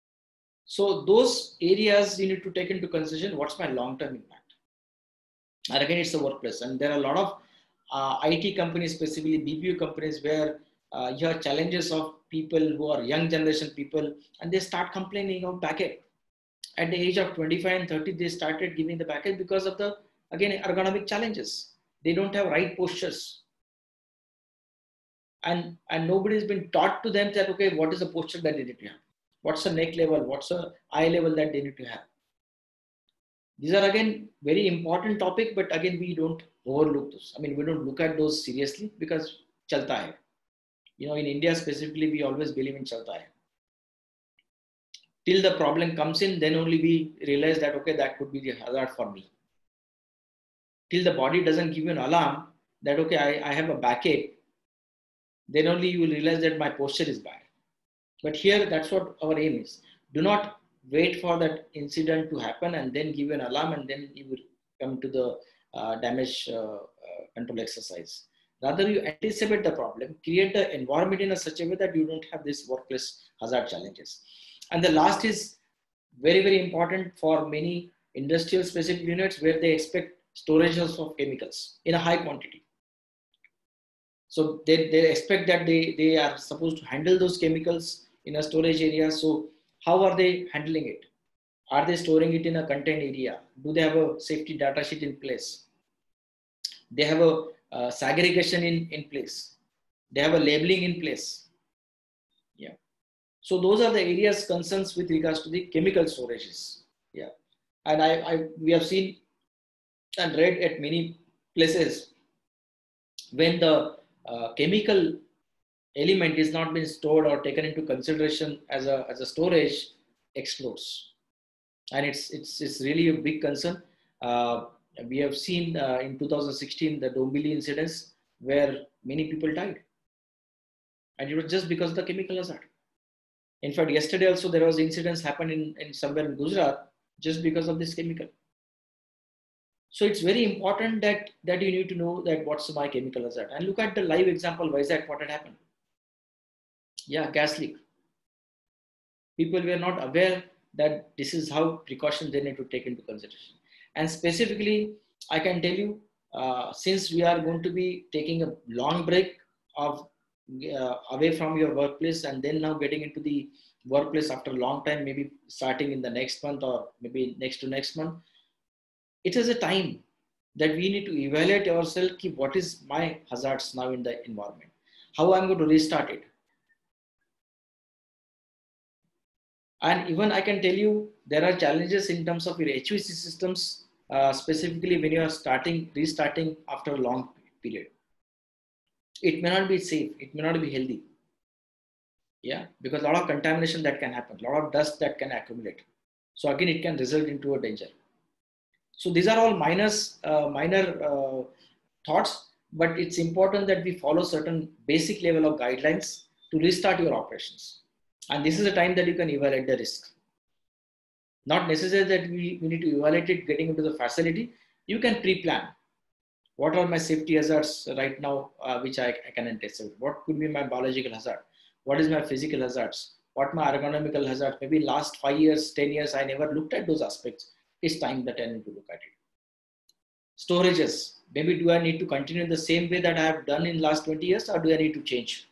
Speaker 2: So those areas you need to take into consideration. What's my long-term impact? And again, it's a workplace, and there are a lot of uh, I T companies, specifically B P O companies, where uh, you have challenges of people who are young generation people, and they start complaining of backache. At the age of twenty-five and thirty, they started giving the backache because of the, again, ergonomic challenges. They don't have right postures. And, and nobody's been taught to them that, okay, what is the posture that they need to have? What's the neck level? What's the eye level that they need to have? These are, again, very important topic, but again, we don't overlook those. I mean, we don't look at those seriously because chalta hai. You know, in India specifically, we always believe in chalta hai. till the problem comes in, then only we realize that, okay, that could be the hazard for me. Till the body doesn't give you an alarm that, okay, I, I have a backache, then only you will realize that my posture is bad. But here, that's what our aim is. Do not wait for that incident to happen and then give an alarm and then you will come to the uh, damage uh, uh, control exercise. Rather, you anticipate the problem, create the environment in a such a way that you don't have this workplace hazard challenges. And the last is very, very important for many industrial specific units where they expect storages of chemicals in a high quantity. So they, they expect that they, they are supposed to handle those chemicals in a storage area. So how are they handling it? Are they storing it in a contained area? Do they have a safety data sheet in place? They have a uh, segregation in, in place. They have a labeling in place. Yeah. So those are the areas concerns with regards to the chemical storages. Yeah. And I, I we have seen and read at many places when the uh, chemical element is not being stored or taken into consideration as a, as a storage, explodes. And it's, it's, it's really a big concern. Uh, we have seen uh, in two thousand sixteen, the Dombili incidents where many people died. And it was just because of the chemical hazard. In fact, yesterday also there was incidents happened in, in somewhere in Gujarat just because of this chemical. So it's very important that, that you need to know that what's my chemical hazard. And look at the live example, why is that what had happened? Yeah, gas leak. People were not aware that this is how precautions they need to take into consideration. And specifically, I can tell you, uh, since we are going to be taking a long break of uh, away from your workplace and then now getting into the workplace after a long time, maybe starting in the next month or maybe next to next month, it is a time that we need to evaluate ourselves. What is my hazards now in the environment? How I'm going to restart it? And even I can tell you, there are challenges in terms of your H V A C systems, uh, specifically when you are starting, restarting after a long period. It may not be safe. It may not be healthy. Yeah, because a lot of contamination that can happen, a lot of dust that can accumulate. So again, it can result into a danger. So these are all minus, uh, minor uh, thoughts, but it's important that we follow certain basic level of guidelines to restart your operations. And this is a time that you can evaluate the risk. Not necessarily that we, we need to evaluate it getting into the facility. You can pre-plan. What are my safety hazards right now, uh, which I, I can anticipate? What could be my biological hazard? What is my physical hazards? What my ergonomical hazards? Maybe last five years, ten years, I never looked at those aspects. It's time that I need to look at it. Storages. Maybe do I need to continue in the same way that I have done in last twenty years, or do I need to change?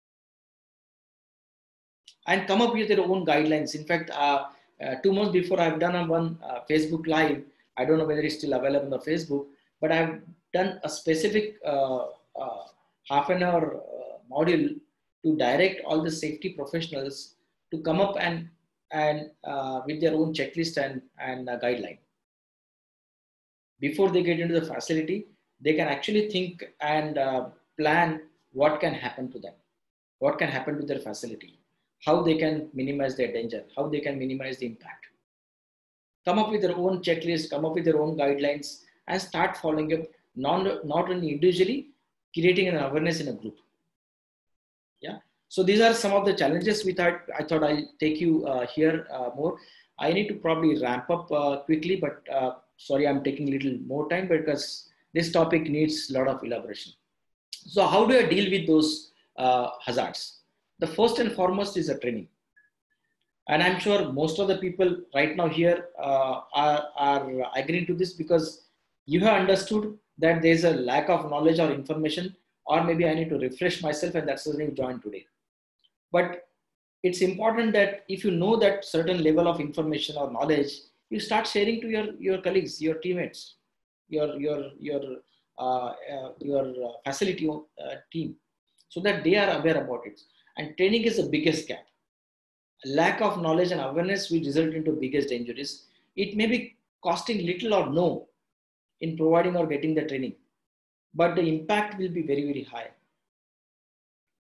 Speaker 2: And come up with your own guidelines. In fact, uh, uh, two months before I've done a one uh, Facebook Live. I don't know whether it's still available on the Facebook, but I've done a specific uh, uh, half an hour uh, module to direct all the safety professionals to come up and and uh, with their own checklist and, and uh, guideline. Before they get into the facility, they can actually think and uh, plan what can happen to them, what can happen to their facility, how they can minimize their danger, how they can minimize the impact. Come up with their own checklist, come up with their own guidelines, and start following up, not, not only individually, creating an awareness in a group. Yeah. So these are some of the challenges we thought, I thought I'll take you uh, here uh, more. I need to probably ramp up uh, quickly, but uh, sorry, I'm taking a little more time because this topic needs a lot of elaboration. So how do I deal with those uh, hazards? The first and foremost is a training. And I'm sure most of the people right now here uh, are, are agreeing to this because you have understood that there's a lack of knowledge or information, or maybe I need to refresh myself, and that's the reason you joined today. But it's important that if you know that certain level of information or knowledge, you start sharing to your, your colleagues, your teammates, your, your, your, uh, uh, your facility uh, team, so that they are aware about it. And training is the biggest gap. Lack of knowledge and awareness will result into biggest injuries. It may be costing little or no in providing or getting the training, but the impact will be very, very high.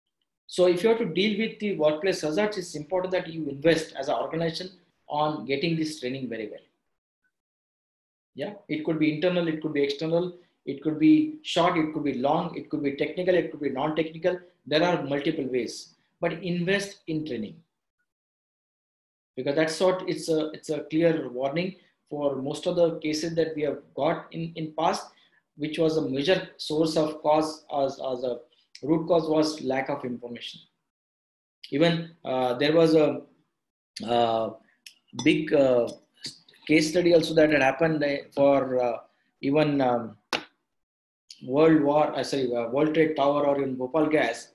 Speaker 2: So if you have to deal with the workplace hazards, it's important that you invest as an organization on getting this training very well. Yeah, it could be internal, it could be external, it could be short, it could be long, it could be technical, it could be non-technical. There are multiple ways, but invest in training, because that's what it's a it's a clear warning for most of the cases that we have got in in past, which was a major source of cause as, as a root cause was lack of information. Even uh, there was a uh, big uh, case study also that had happened for uh, even um, World War, uh, sorry, uh, World Trade Tower or in Bhopal gas.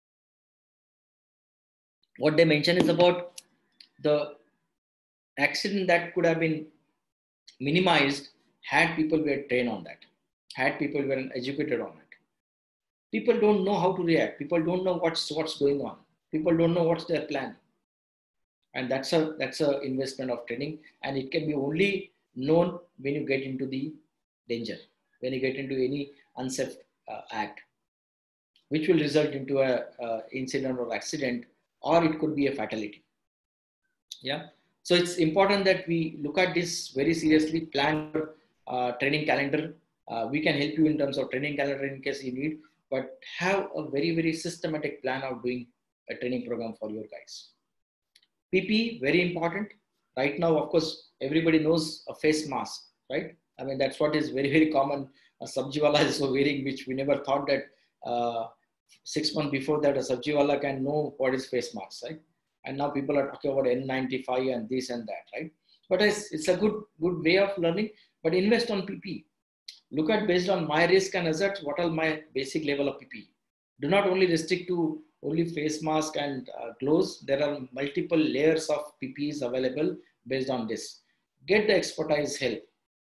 Speaker 2: What they mention is about the accident that could have been minimized had people were trained on that, had people were educated on it. People don't know how to react. People don't know what's what's going on. People don't know what's their plan. And that's a that's a investment of training, and it can be only known when you get into the danger, when you get into any unsafe uh, act, which will result into a uh, incident or accident, or it could be a fatality. Yeah, so it's important that we look at this very seriously. Plan your uh, training calendar. Uh, we can help you in terms of training calendar in case you need, but have a very very systematic plan of doing a training program for your guys. P P E, very important. Right now, of course, everybody knows a face mask, right? I mean, that's what is very, very common. A sabjiwala is so wearing, which we never thought that uh, six months before that, a sabjiwala can know what is face mask, right? And now people are talking about N ninety-five and this and that, right? But it's, it's a good, good way of learning, but invest on P P E. Look at based on my risk and hazards, what are my basic level of P P E? Do not only restrict to only face mask and uh, gloves. There are multiple layers of P P Es available based on this. Get the expertise help.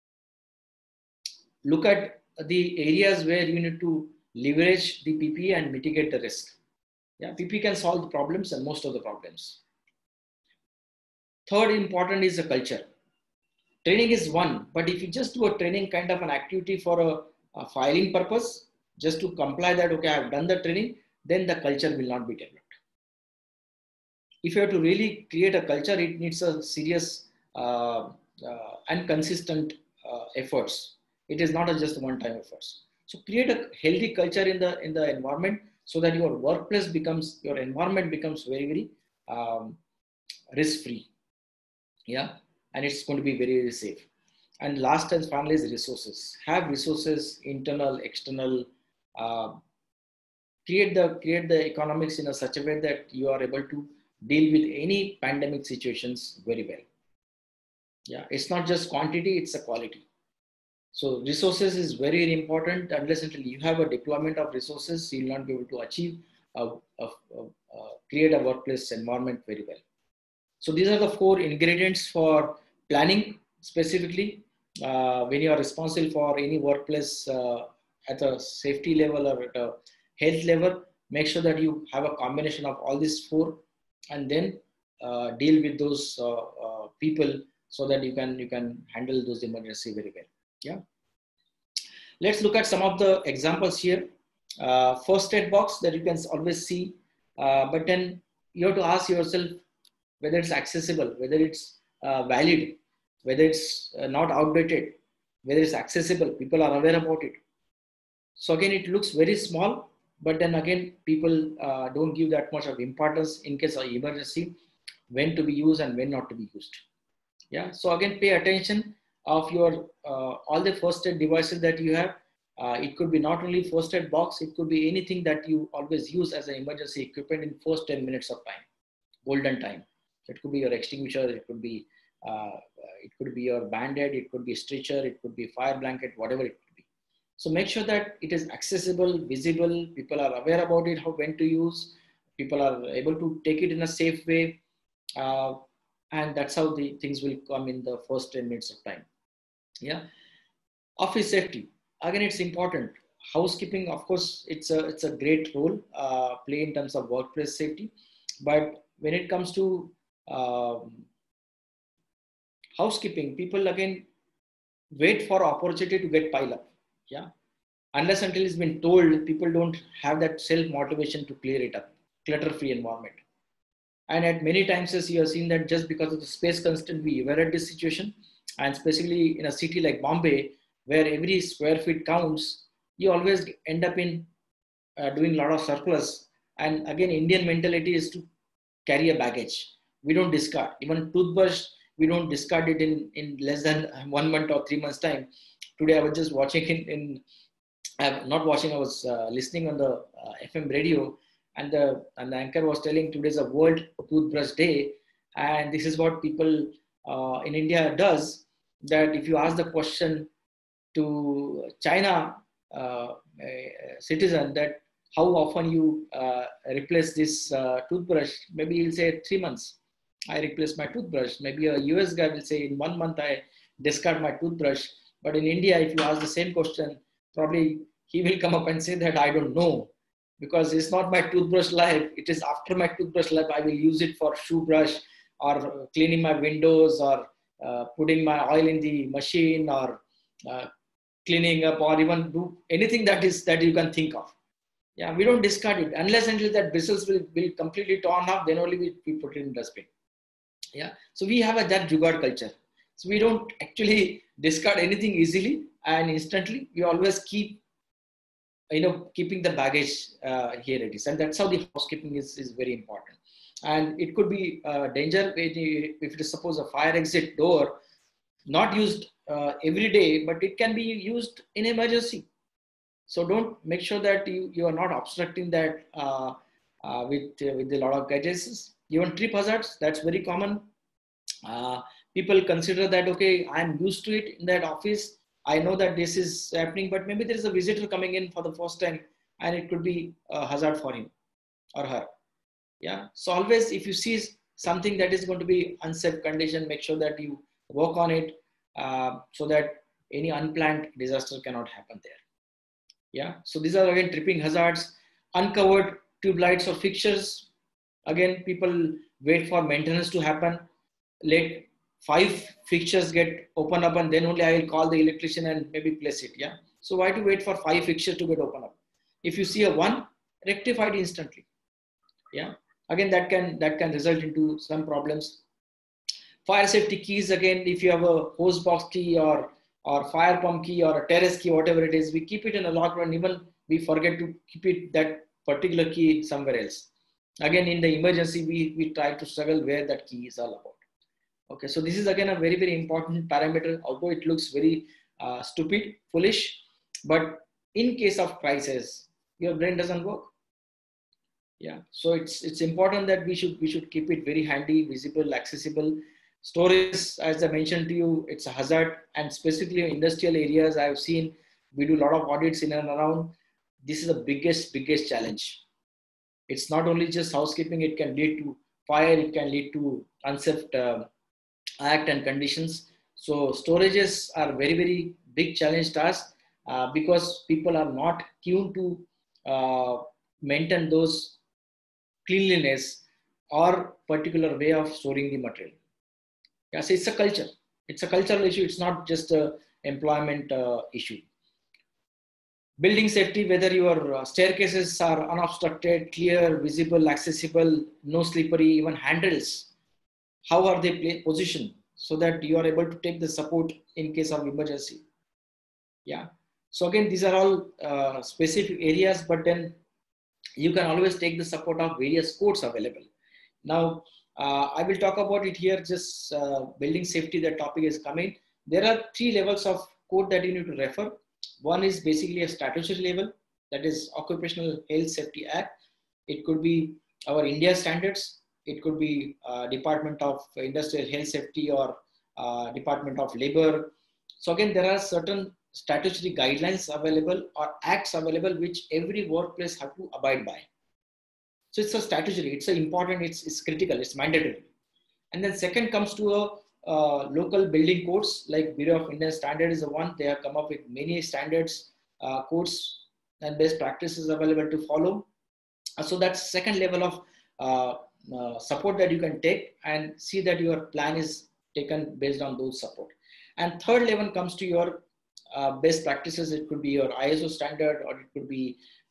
Speaker 2: Look at the areas where you need to leverage the P P E and mitigate the risk. Yeah, P P E can solve the problems and most of the problems. Third important is the culture. Training is one, but if you just do a training kind of an activity for a, a filing purpose, just to comply that, okay, I've done the training, then the culture will not be developed. If you have to really create a culture, it needs a serious uh, uh, and consistent uh, efforts. It is not a just one-time efforts. So create a healthy culture in the in the environment so that your workplace becomes, your environment becomes very, very um, risk-free. Yeah, and it's going to be very, very safe. And last and finally is resources. Have resources, internal, external. Uh, create the create the economics in a such a way that you are able to deal with any pandemic situations very well. Yeah, it's not just quantity; it's a quality. So resources is very, very important. Unless until you have a deployment of resources, you'll not be able to achieve a, a, a, a create a workplace environment very well. So these are the four ingredients for planning specifically uh, when you are responsible for any workplace uh, at a safety level or at a health level. Make sure that you have a combination of all these four, and then uh, deal with those uh, uh, people so that you can you can handle those emergency very well. Yeah. Let's look at some of the examples here. Uh, first aid box that you can always see, uh, but then you have to ask yourself whether it's accessible, whether it's uh, valid, whether it's uh, not outdated, whether it's accessible, people are aware about it. So again, it looks very small, but then again, people uh, don't give that much of importance in case of emergency, when to be used and when not to be used. Yeah. So again, pay attention of your uh, all the first aid devices that you have. Uh, it could be not only first aid box, it could be anything that you always use as an emergency equipment in first ten minutes of time, golden time. It could be your extinguisher, it could be uh, it could be your band-aid, it could be stretcher, it could be fire blanket, whatever it could be. So make sure that it is accessible, visible, people are aware about it, how when to use, people are able to take it in a safe way, uh, and that's how the things will come in the first ten minutes of time. Yeah. Office safety, again, it's important. Housekeeping, of course, it's a it's a great role uh, play in terms of workplace safety, but when it comes to um, housekeeping, people again wait for opportunity to get pile up. Yeah, unless until it's been told, people don't have that self motivation to clear it up. clutter-free environment. And at many times, as you have seen that just because of the space constraint, we evaluate this situation. And specifically in a city like Bombay, where every square feet counts, you always end up in uh, doing a lot of surplus. And again, Indian mentality is to carry a baggage. We don't discard. Even toothbrush, we don't discard it in, in less than one month or three months time. Today, I was just watching in, in I'm not watching, I was uh, listening on the uh, F M radio, and the, and the anchor was telling today's a World Toothbrush Day. And this is what people uh, in India does, that if you ask the question to China uh, citizen that how often you uh, replace this uh, toothbrush, maybe he'll say three months I replace my toothbrush. Maybe a U S guy will say in one month I discard my toothbrush. But in India, if you ask the same question, probably he will come up and say that I don't know, because it's not my toothbrush life. It is after my toothbrush life, I will use it for shoe brush or cleaning my windows or uh, putting my oil in the machine or uh, cleaning up or even do anything that is that you can think of. Yeah, we don't discard it unless until that bristles will, will completely torn up, then only we, we put it in dustbin. Yeah, so we have a that jugaad culture. So we don't actually discard anything easily and instantly. We always keep, you know, keeping the baggage uh, here it is. And that's how the housekeeping is, is very important. And it could be uh, danger if it is suppose a fire exit door, not used uh, every day, but it can be used in emergency. So don't make sure that you, you are not obstructing that uh, uh, with, uh, with a lot of gadgets. Even trip hazards, that's very common. Uh, people consider that, okay, I'm used to it in that office. I know that this is happening, but maybe there is a visitor coming in for the first time and it could be a hazard for him or her. Yeah. So always, if you see something that is going to be unsafe condition, make sure that you work on it uh, so that any unplanned disaster cannot happen there. Yeah. So these are again tripping hazards, uncovered tube lights or fixtures. Again, people wait for maintenance to happen. Let five fixtures get open up and then only I will call the electrician and maybe place it. Yeah. So why to wait for five fixtures to get open up? If you see a one, rectify it instantly. Yeah. Again, that can that can result into some problems. Fire safety keys, again, if you have a hose box key or or fire pump key or a terrace key, whatever it is, we keep it in a locker and even we forget to keep it that particular key somewhere else. Again, in the emergency, we, we try to struggle where that key is all about. Okay, so this is again a very, very important parameter, although it looks very uh, stupid, foolish, but in case of crisis, your brain doesn't work. Yeah, so it's it's important that we should we should keep it very handy, visible, accessible. Storage, as I mentioned to you, it's a hazard, and specifically in industrial areas, I've seen we do a lot of audits in and around. This is the biggest, biggest challenge. It's not only just housekeeping, it can lead to fire, it can lead to unsafe uh, act and conditions. So storages are very, very big challenge to us uh, because people are not tuned to uh, maintain those cleanliness or particular way of storing the material. Yes, it's a culture. It's a cultural issue. It's not just a employment uh, issue. Building safety, whether your uh, staircases are unobstructed, clear, visible, accessible, no slippery, even handrails. How are they positioned so that you are able to take the support in case of emergency? Yeah. So again, these are all uh, specific areas, but then you can always take the support of various codes available. Now, uh, I will talk about it here, just uh, building safety, that topic is coming. There are three levels of code that you need to refer. One is basically a statutory level, that is Occupational Health Safety Act. It could be our India standards. It could be uh, Department of Industrial Health Safety or uh, Department of Labor. So again, there are certain statutory guidelines available or acts available which every workplace have to abide by. So it's a statutory, it's a important, it's, it's critical, it's mandatory. And then second comes to a uh, local building codes, like Bureau of Indian Standard is the one. They have come up with many standards, uh, codes and best practices available to follow. Uh, so that's second level of uh, uh, support that you can take and see that your plan is taken based on those support. And third level comes to your uh, best practices. It could be your I S O standard or it could be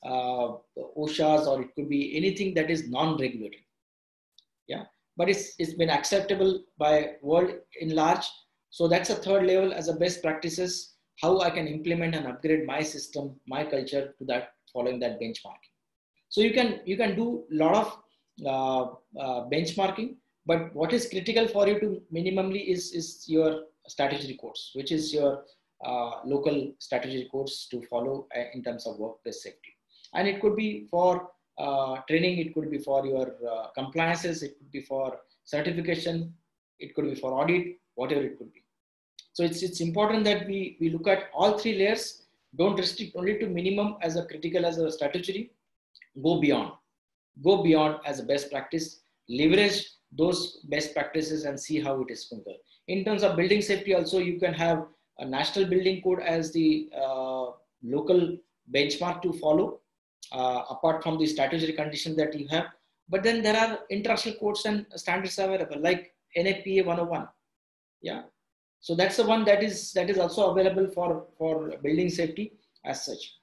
Speaker 2: uh, OSHAs, or it could be anything that is non-regulatory. Yeah, but it's it's been acceptable by world in large. So that's a third level as a best practices, how I can implement and upgrade my system, my culture to that, following that benchmarking. So you can you can do a lot of uh, uh, benchmarking, but what is critical for you to minimally is is your strategy course, which is your uh, local strategy course to follow uh, in terms of workplace safety. And it could be for uh, training, it could be for your uh, compliances, it could be for certification, it could be for audit, whatever it could be. So it's it's important that we we look at all three layers. Don't restrict only to minimum as a critical as a strategy. Go beyond. Go beyond as a best practice. Leverage those best practices and see how it is going to. In terms of building safety, also you can have a national building code as the uh, local benchmark to follow, uh, apart from the statutory condition that you have. But then there are international codes and standards available, like N A P A one oh one. Yeah. So that's the one that is that is also available for, for building safety as such.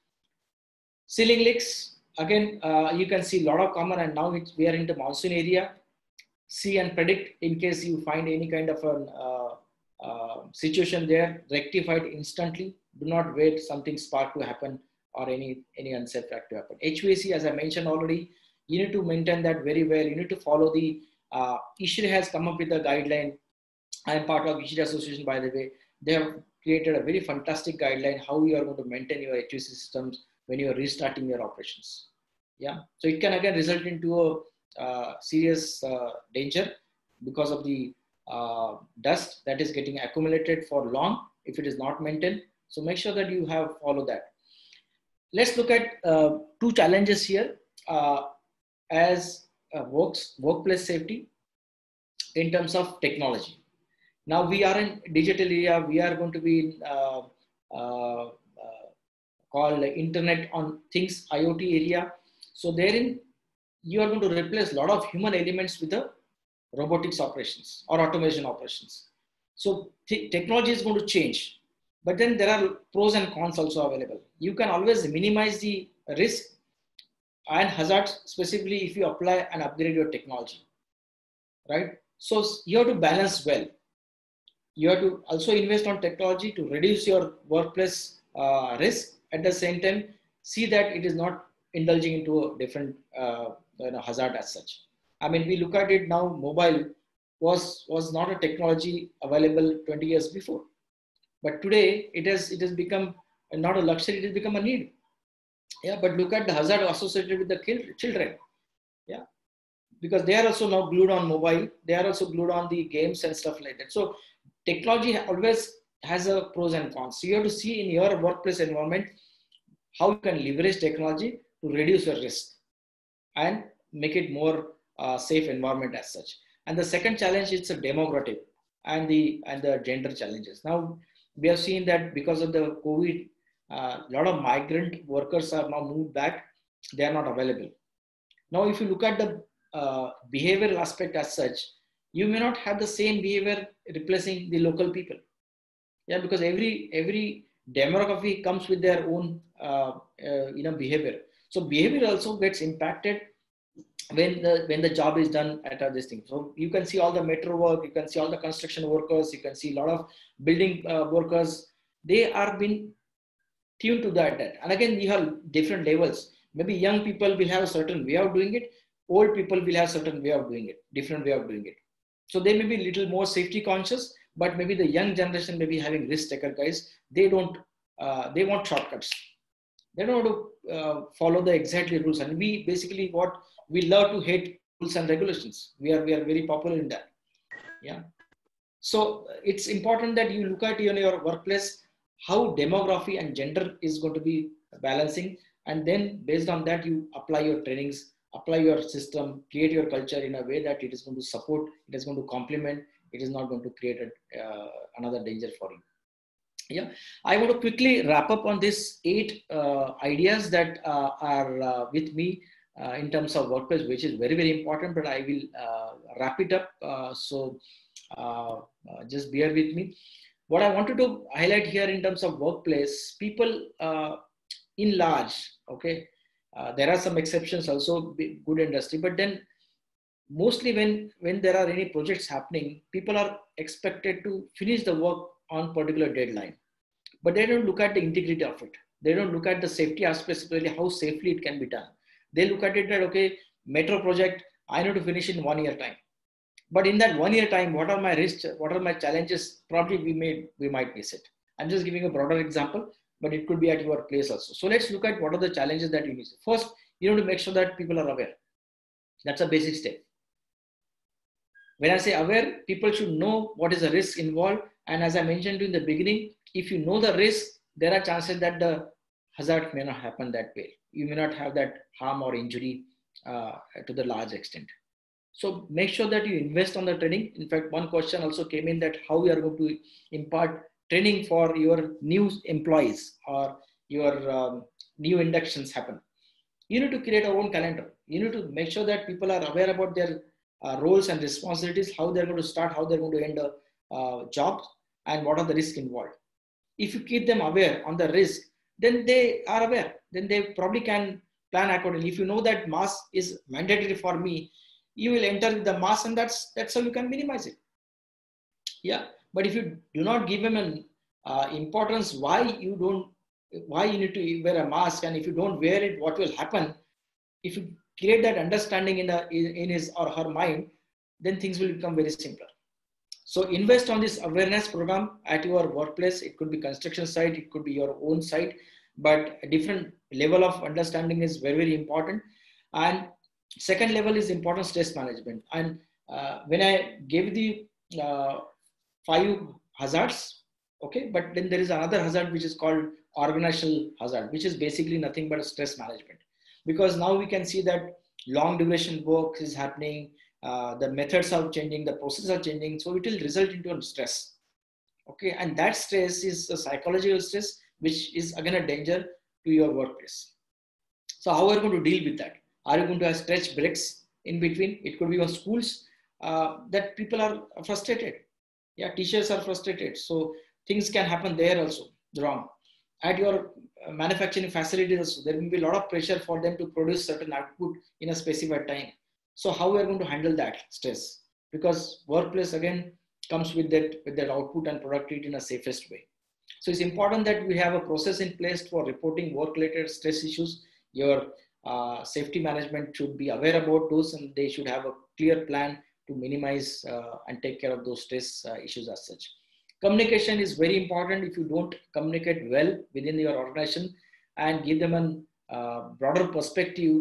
Speaker 2: Ceiling leaks, again, uh, you can see a lot of common, and now it's, we are in the monsoon area. See and predict in case you find any kind of an uh, uh, situation there, rectify it instantly. Do not wait something spark to happen or any, any unsafe act to happen. H V A C, as I mentioned already, you need to maintain that very well. You need to follow the, uh, ISHRI has come up with a guideline. I am part of ISHRI Association, by the way. They have created a very fantastic guideline how you are going to maintain your H V A C systems when you are restarting your operations. Yeah, so it can again result into a uh, serious uh, danger because of the uh, dust that is getting accumulated for long if it is not maintained. So make sure that you have follow that. Let's look at uh, two challenges here uh, as uh, works workplace safety in terms of technology. Now we are in digital area. We are going to be in, uh, uh, uh, called Internet on Things I O T area. So therein, you are going to replace a lot of human elements with the robotics operations or automation operations. So th- technology is going to change, but then there are pros and cons also available. You can always minimize the risk and hazards, specifically if you apply and upgrade your technology, right? So you have to balance well. You have to also invest on technology to reduce your workplace uh, risk. At the same time, see that it is not indulging into a different uh, you know, hazard as such. I mean, we look at it now, mobile was, was not a technology available twenty years before. But today it has, it has become not a luxury, it has become a need. Yeah, but look at the hazard associated with the children. Yeah, because they are also now glued on mobile. They are also glued on the games and stuff like that. So technology always has a pros and cons. So you have to see in your workplace environment how you can leverage technology to reduce your risk and make it more uh, safe environment as such. And the second challenge is the demographic and the and the gender challenges. Now we have seen that because of the COVID, a uh, lot of migrant workers are now moved back. They are not available. Now, if you look at the uh, behavioral aspect as such, you may not have the same behavior replacing the local people. Yeah, because every every demography comes with their own uh, uh, you know behavior. So behavior also gets impacted when the when the job is done at uh, this thing. So you can see all the metro work, you can see all the construction workers, you can see a lot of building uh, workers. They are being tuned to that, that. And again, you have different levels. Maybe young people will have a certain way of doing it. Old people will have a certain way of doing it, different way of doing it. So they may be a little more safety conscious, but maybe the young generation may be having risk taker guys. They don't, uh, they want shortcuts. They don't want to uh, follow the exactly rules. And we basically what we love to hate rules and regulations. We are, we are very popular in that. Yeah. So it's important that you look at in your workplace, how demography and gender is going to be balancing. And then based on that, you apply your trainings, apply your system, create your culture in a way that it is going to support, it is going to complement, it is not going to create a, uh, another danger for you. Yeah, I want to quickly wrap up on these eight uh, ideas that uh, are uh, with me uh, in terms of workplace, which is very, very important, but I will uh, wrap it up. Uh, so uh, uh, just bear with me. What I wanted to highlight here in terms of workplace, people uh, in large, okay, Uh, there are some exceptions also, good industry, but then mostly when when there are any projects happening, people are expected to finish the work on particular deadline, but they don't look at the integrity of it. They don't look at the safety aspects, especially how safely it can be done. They look at it that, okay, metro project, I need to finish in one year time, but in that one year time, what are my risks, what are my challenges? Probably we may we might miss it. I'm just giving a broader example, but it could be at your place also. So let's look at what are the challenges that you miss. First, you know, to make sure that people are aware. That's a basic step. When I say aware, people should know what is the risk involved. And as I mentioned in the beginning, if you know the risk, there are chances that the hazard may not happen that way. You may not have that harm or injury uh, to the large extent. So make sure that you invest on the training. In fact, one question also came in that how we are going to impart training for your new employees or your um, new inductions happen. You need to create our own calendar. You need to make sure that people are aware about their uh, roles and responsibilities, how they're going to start, how they're going to end a uh, job, and what are the risks involved. If you keep them aware on the risk, then they are aware. Then they probably can plan accordingly. If you know that mask is mandatory for me, you will enter the mask, and that's that's how you can minimize it. Yeah, but if you do not give them an uh, importance why you don't, why you need to wear a mask, and if you don't wear it, what will happen? If you create that understanding in, a, in his or her mind, then things will become very simpler. So invest on this awareness program at your workplace. It could be construction site, it could be your own site, but a different level of understanding is very, very important. And second level is important stress management. And uh, when I gave the uh, five hazards, okay, but then there is another hazard which is called organizational hazard, which is basically nothing but stress management. Because now we can see that long duration work is happening, uh, the methods are changing, the processes are changing, so it will result into stress. Okay, and that stress is a psychological stress, which is again a danger to your workplace. So how are you going to deal with that? Are you going to have stretch breaks in between? It could be on schools uh, that people are frustrated. Yeah, teachers are frustrated. So things can happen there also wrong. At your manufacturing facilities also, there will be a lot of pressure for them to produce certain output in a specified time. So how we are going to handle that stress? Because workplace again comes with that, with that output and productivity in a safest way. So it's important that we have a process in place for reporting work-related stress issues. Your uh, safety management should be aware about those, and they should have a clear plan to minimize uh, and take care of those stress uh, issues as such. Communication is very important. If you don't communicate well within your organization and give them a uh, broader perspective,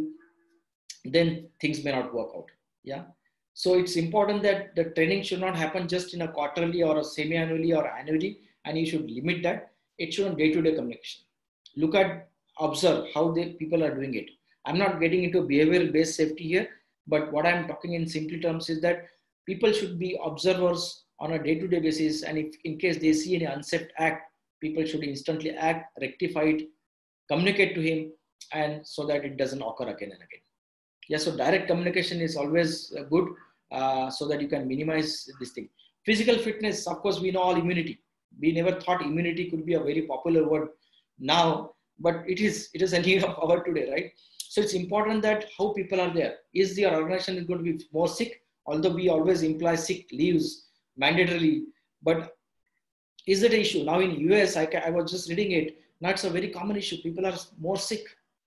Speaker 2: then things may not work out. Yeah. So it's important that the training should not happen just in a quarterly or a semi-annually or annually, and you should limit that. It should be day-to-day communication. Look at, observe how the people are doing it. I'm not getting into behavioral-based safety here, but what I'm talking in simple terms is that people should be observers on a day-to-day basis, and if in case they see any unsafe act, people should instantly act, rectify it, communicate to him, and so that it doesn't occur again and again. Yeah, so direct communication is always good uh, so that you can minimize this thing. Physical fitness, of course, we know all immunity. We never thought immunity could be a very popular word now, but it is, it is a need of our today, right? So it's important that how people are there. Is the organization is going to be more sick? Although we always imply sick leaves mandatorily, but is it an issue? Now in U S, I, I was just reading it. Now it's a very common issue. People are more sick.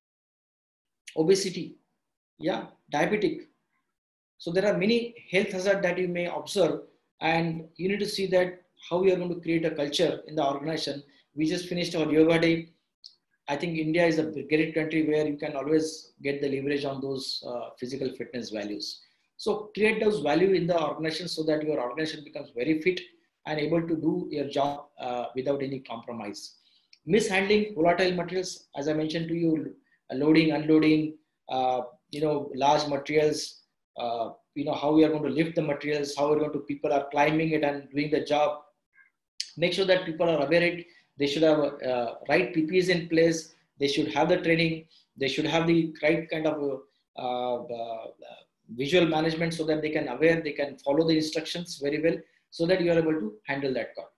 Speaker 2: Obesity, yeah, diabetic. So there are many health hazards that you may observe, and you need to see that how we are going to create a culture in the organization. We just finished our yoga day. I think India is a great country where you can always get the leverage on those uh, physical fitness values. So create those value in the organization so that your organization becomes very fit and able to do your job uh, without any compromise. Mishandling volatile materials, as I mentioned to you, loading, unloading, uh, you know, large materials, uh, you know, how we are going to lift the materials, how we're going to, people are climbing it and doing the job. Make sure that people are aware it. They should have uh, right P P Es in place. They should have the training. They should have the right kind of uh, uh, visual management so that they can aware, they can follow the instructions very well so that you are able to handle that call.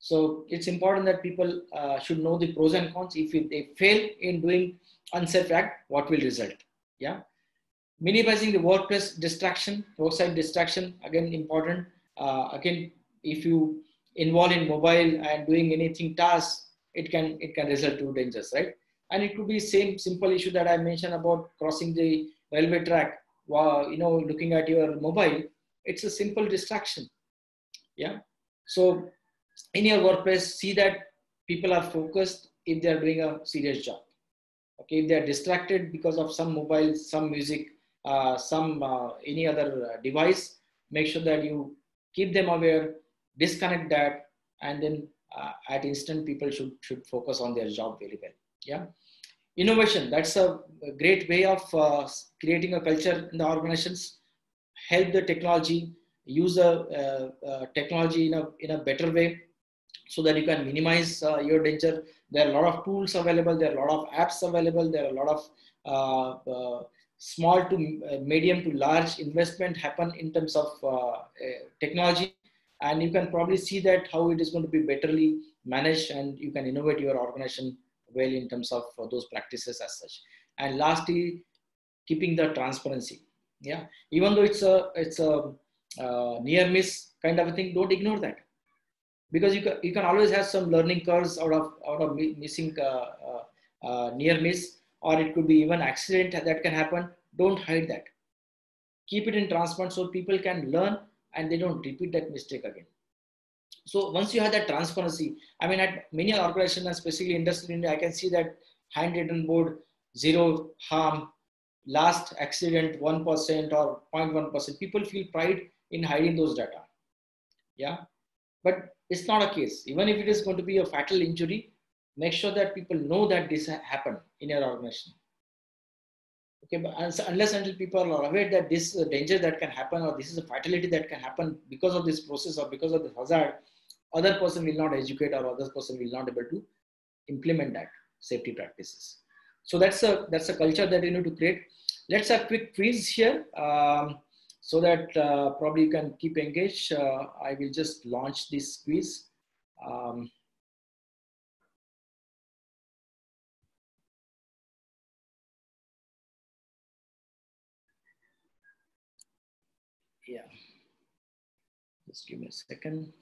Speaker 2: So it's important that people uh, should know the pros and cons. If they fail in doing unsafe act, what will result? Yeah. Minimizing the workplace distraction, roadside distraction, again important. Uh, again, if you involve in mobile and doing anything tasks, it can it can result to dangers, right? And it could be same simple issue that I mentioned about crossing the railway track. While you know looking at your mobile, it's a simple distraction. Yeah. So in your workplace, see that people are focused if they are doing a serious job. Okay, if they are distracted because of some mobile, some music, uh, some uh, any other uh, device, make sure that you keep them aware, disconnect that, and then uh, at instant people should should focus on their job very well. Yeah, innovation, that's a, a great way of uh, creating a culture in the organizations. Help the technology, use the uh, uh, technology in a in a better way, so that you can minimize uh, your danger. There are a lot of tools available. There are a lot of apps available. There are a lot of uh, uh, small to uh, medium to large investment happen in terms of uh, uh, technology. And you can probably see that how it is going to be betterly managed, and you can innovate your organization well in terms of uh, those practices as such. And lastly, keeping the transparency. Yeah, even though it's a it's a uh, near miss kind of a thing, don't ignore that, because you can, you can always have some learning curves out of out of missing uh, uh, uh, near miss, or it could be even accident that can happen. Don't hide that. Keep it in transparent so people can learn and they don't repeat that mistake again. So once you have that transparency, I mean, at many organizations, and especially industry in India, I can see that handwritten board, zero harm, last accident one percent or zero point one percent. People feel pride in hiding those data. Yeah. But it's not a case. Even if it is going to be a fatal injury, make sure that people know that this happened in your organization. Okay, but unless until people are aware that this is a danger that can happen, or this is a fatality that can happen because of this process or because of the hazard, other person will not educate, or other person will not able to implement that safety practices. So that's a that's a culture that you need to create. Let's have quick quiz here. Um, so that uh, probably you can keep engaged. Uh, I will just launch this quiz. Um, yeah, just give me a second.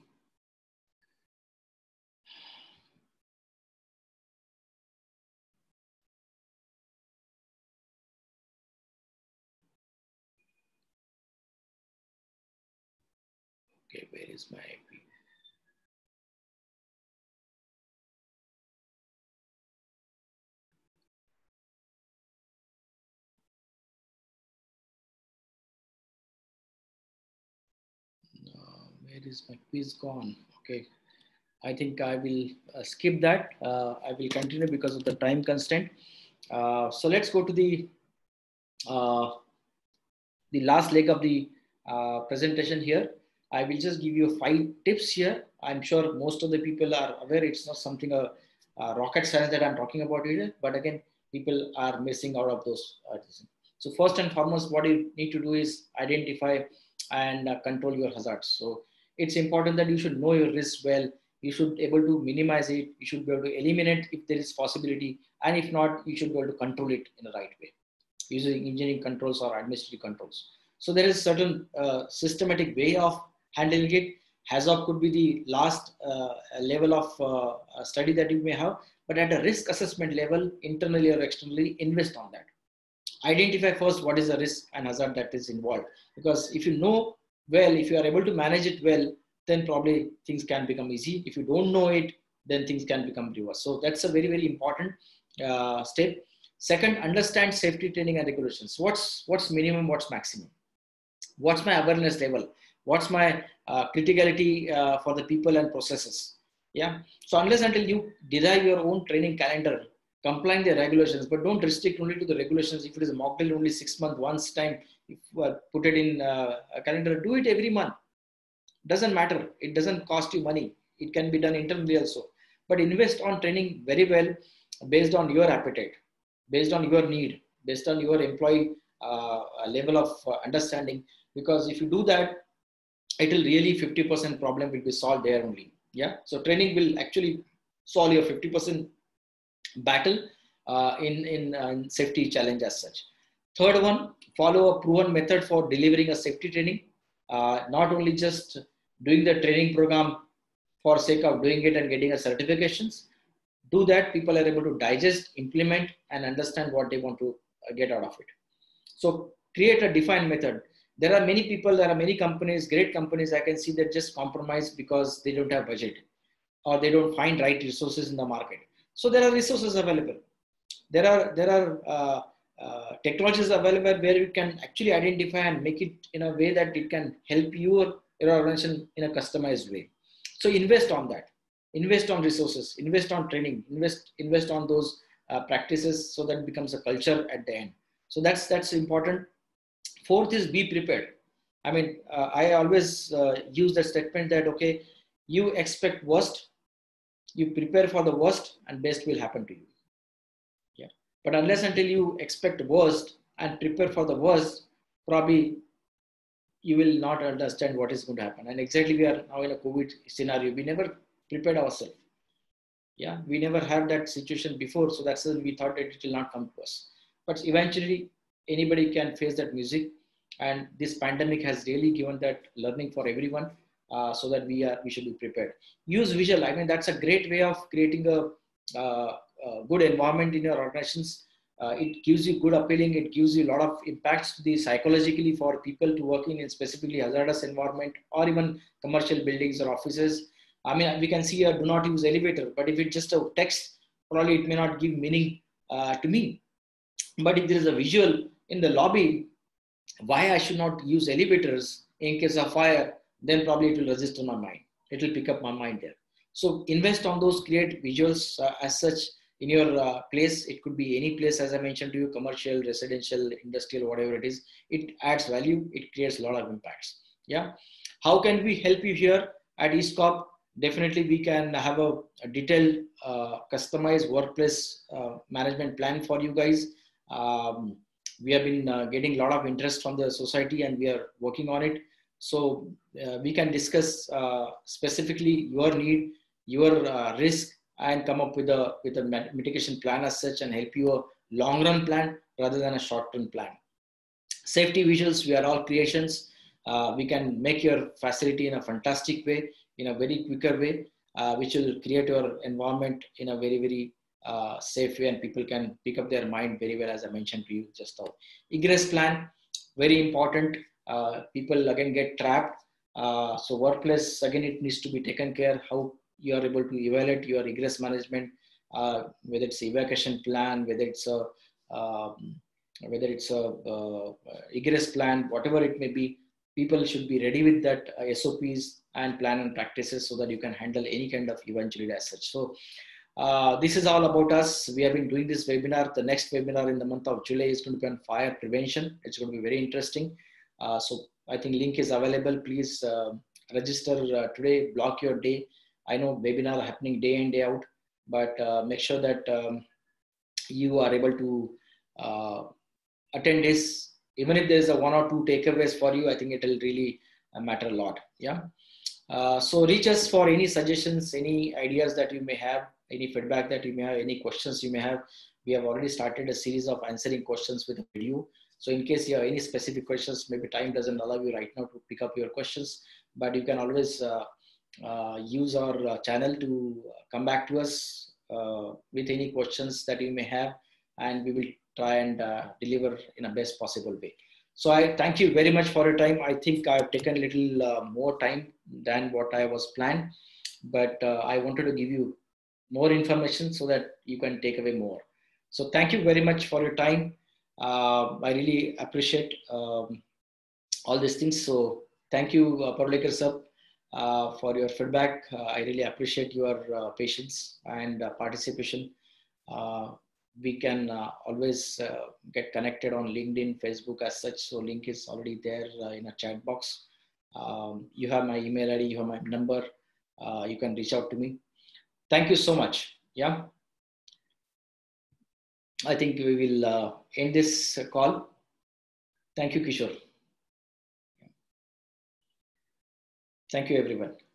Speaker 2: Okay, where is my I P? Where is my quiz gone? Okay, I think I will uh, skip that. Uh, I will continue because of the time constraint. Uh, so let's go to the uh, the last leg of the uh, presentation here. I will just give you five tips here. I'm sure most of the people are aware. It's not something a, a rocket science that I'm talking about here, but again, people are missing out of those. Uh, so first and foremost, what you need to do is identify and uh, control your hazards. So it's important that you should know your risks well. You should be able to minimize it. You should be able to eliminate if there is possibility, and if not, you should be able to control it in the right way, using engineering controls or administrative controls. So there is certain uh, systematic way of handling it. HAZOP could be the last uh, level of uh, study that you may have, but at a risk assessment level, internally or externally, invest on that. Identify first what is the risk and hazard that is involved. Because if you know well, if you are able to manage it well, then probably things can become easy. If you don't know it, then things can become reverse. So that's a very, very important uh, step. Second, understand safety training and regulations. What's, what's minimum, what's maximum? What's my awareness level? What's my uh, criticality uh, for the people and processes? Yeah. So unless until you derive your own training calendar, complying the regulations, but don't restrict only to the regulations. If it is a mock drill only six months, once time, if, uh, put it in uh, a calendar, do it every month. Doesn't matter. It doesn't cost you money. It can be done internally also. But invest on training very well based on your appetite, based on your need, based on your employee uh, level of uh, understanding. Because if you do that, it will really fifty percent problem will be solved there only. Yeah. So training will actually solve your fifty percent battle uh, in, in, uh, in safety challenge as such. Third one, follow a proven method for delivering a safety training. Uh, not only just doing the training program for sake of doing it and getting a certifications. Do that, people are able to digest, implement, and understand what they want to get out of it. So create a defined method. There are many people, there are many companies, great companies I can see that just compromise because they don't have budget or they don't find right resources in the market. So there are resources available. There are there are uh, uh, technologies available where you can actually identify and make it in a way that it can help your, your organization in a customized way. So invest on that. Invest on resources. Invest on training. Invest invest on those uh, practices so that it becomes a culture at the end. So that's that's important. Fourth is be prepared. I mean, uh, I always uh, use the statement that okay, you expect worst, you prepare for the worst, and best will happen to you. Yeah. But unless until you expect worst and prepare for the worst, probably you will not understand what is going to happen. And exactly we are now in a COVID scenario. We never prepared ourselves. Yeah, we never had that situation before. So that's why we thought that it will not come to us. But eventually anybody can face that music. And this pandemic has really given that learning for everyone uh, so that we are we should be prepared. Use visual. I mean, that's a great way of creating a, uh, a good environment in your organizations. Uh, it gives you good appealing. It gives you a lot of impacts to the psychologically for people to work in, in specifically hazardous environment or even commercial buildings or offices. I mean, we can see a do not use elevator, but if it's just a text, probably it may not give meaning uh, to me. But if there is a visual in the lobby, why I should not use elevators in case of fire, then probably it will register my mind. It will pick up my mind there. So invest on those, create visuals uh, as such in your uh, place. It could be any place, as I mentioned to you, commercial, residential, industrial, whatever it is. It adds value. It creates a lot of impacts. Yeah. How can we help you here at EastCorp? Definitely, we can have a, a detailed, uh, customized workplace uh, management plan for you guys. Um, we have been uh, getting a lot of interest from the society and we are working on it. So uh, we can discuss uh, specifically your need, your uh, risk, and come up with a with a mitigation plan as such and help you a long run plan rather than a short term plan. Safety visuals, we are all creations. Uh, we can make your facility in a fantastic way, in a very quicker way, uh, which will create your environment in a very, very uh, safe way, and people can pick up their mind very well, as I mentioned to you just now. Egress plan, very important. Uh, people again get trapped. Uh, so workplace, again, it needs to be taken care how you are able to evaluate your egress management, uh, whether it's evacuation plan, whether it's a um, whether it's a uh, egress plan, whatever it may be, people should be ready with that uh, S O Ps and plan and practices so that you can handle any kind of eventuality as such. So uh, this is all about us. We have been doing this webinar. The next webinar in the month of July is going to be on fire prevention. It's going to be very interesting. Uh, so I think link is available. Please uh, register uh, today, block your day. I know webinar are happening day in, day out, but uh, make sure that um, you are able to uh, attend this. Even if there's a one or two takeaways for you, I think it will really uh, matter a lot. Yeah. Uh, so reach us for any suggestions, any ideas that you may have, any feedback that you may have, any questions you may have. We have already started a series of answering questions with a video. So in case you have any specific questions, maybe time doesn't allow you right now to pick up your questions, but you can always uh, uh, use our uh, channel to come back to us uh, with any questions that you may have, and we will try and uh, deliver in a best possible way. So I thank you very much for your time. I think I've taken a little uh, more time than what I was planned, but uh, I wanted to give you more information so that you can take away more. So thank you very much for your time. Uh, I really appreciate um, all these things. So thank you, uh, Parulekar sir, uh, for your feedback. Uh, I really appreciate your uh, patience and uh, participation. Uh, we can uh, always uh, get connected on LinkedIn, Facebook as such. So link is already there uh, in a chat box. Um, you have my email I D, you have my number. Uh, you can reach out to me. Thank you so much. Yeah. I think we will uh, end this call. Thank you, Kishore. Thank you, everyone.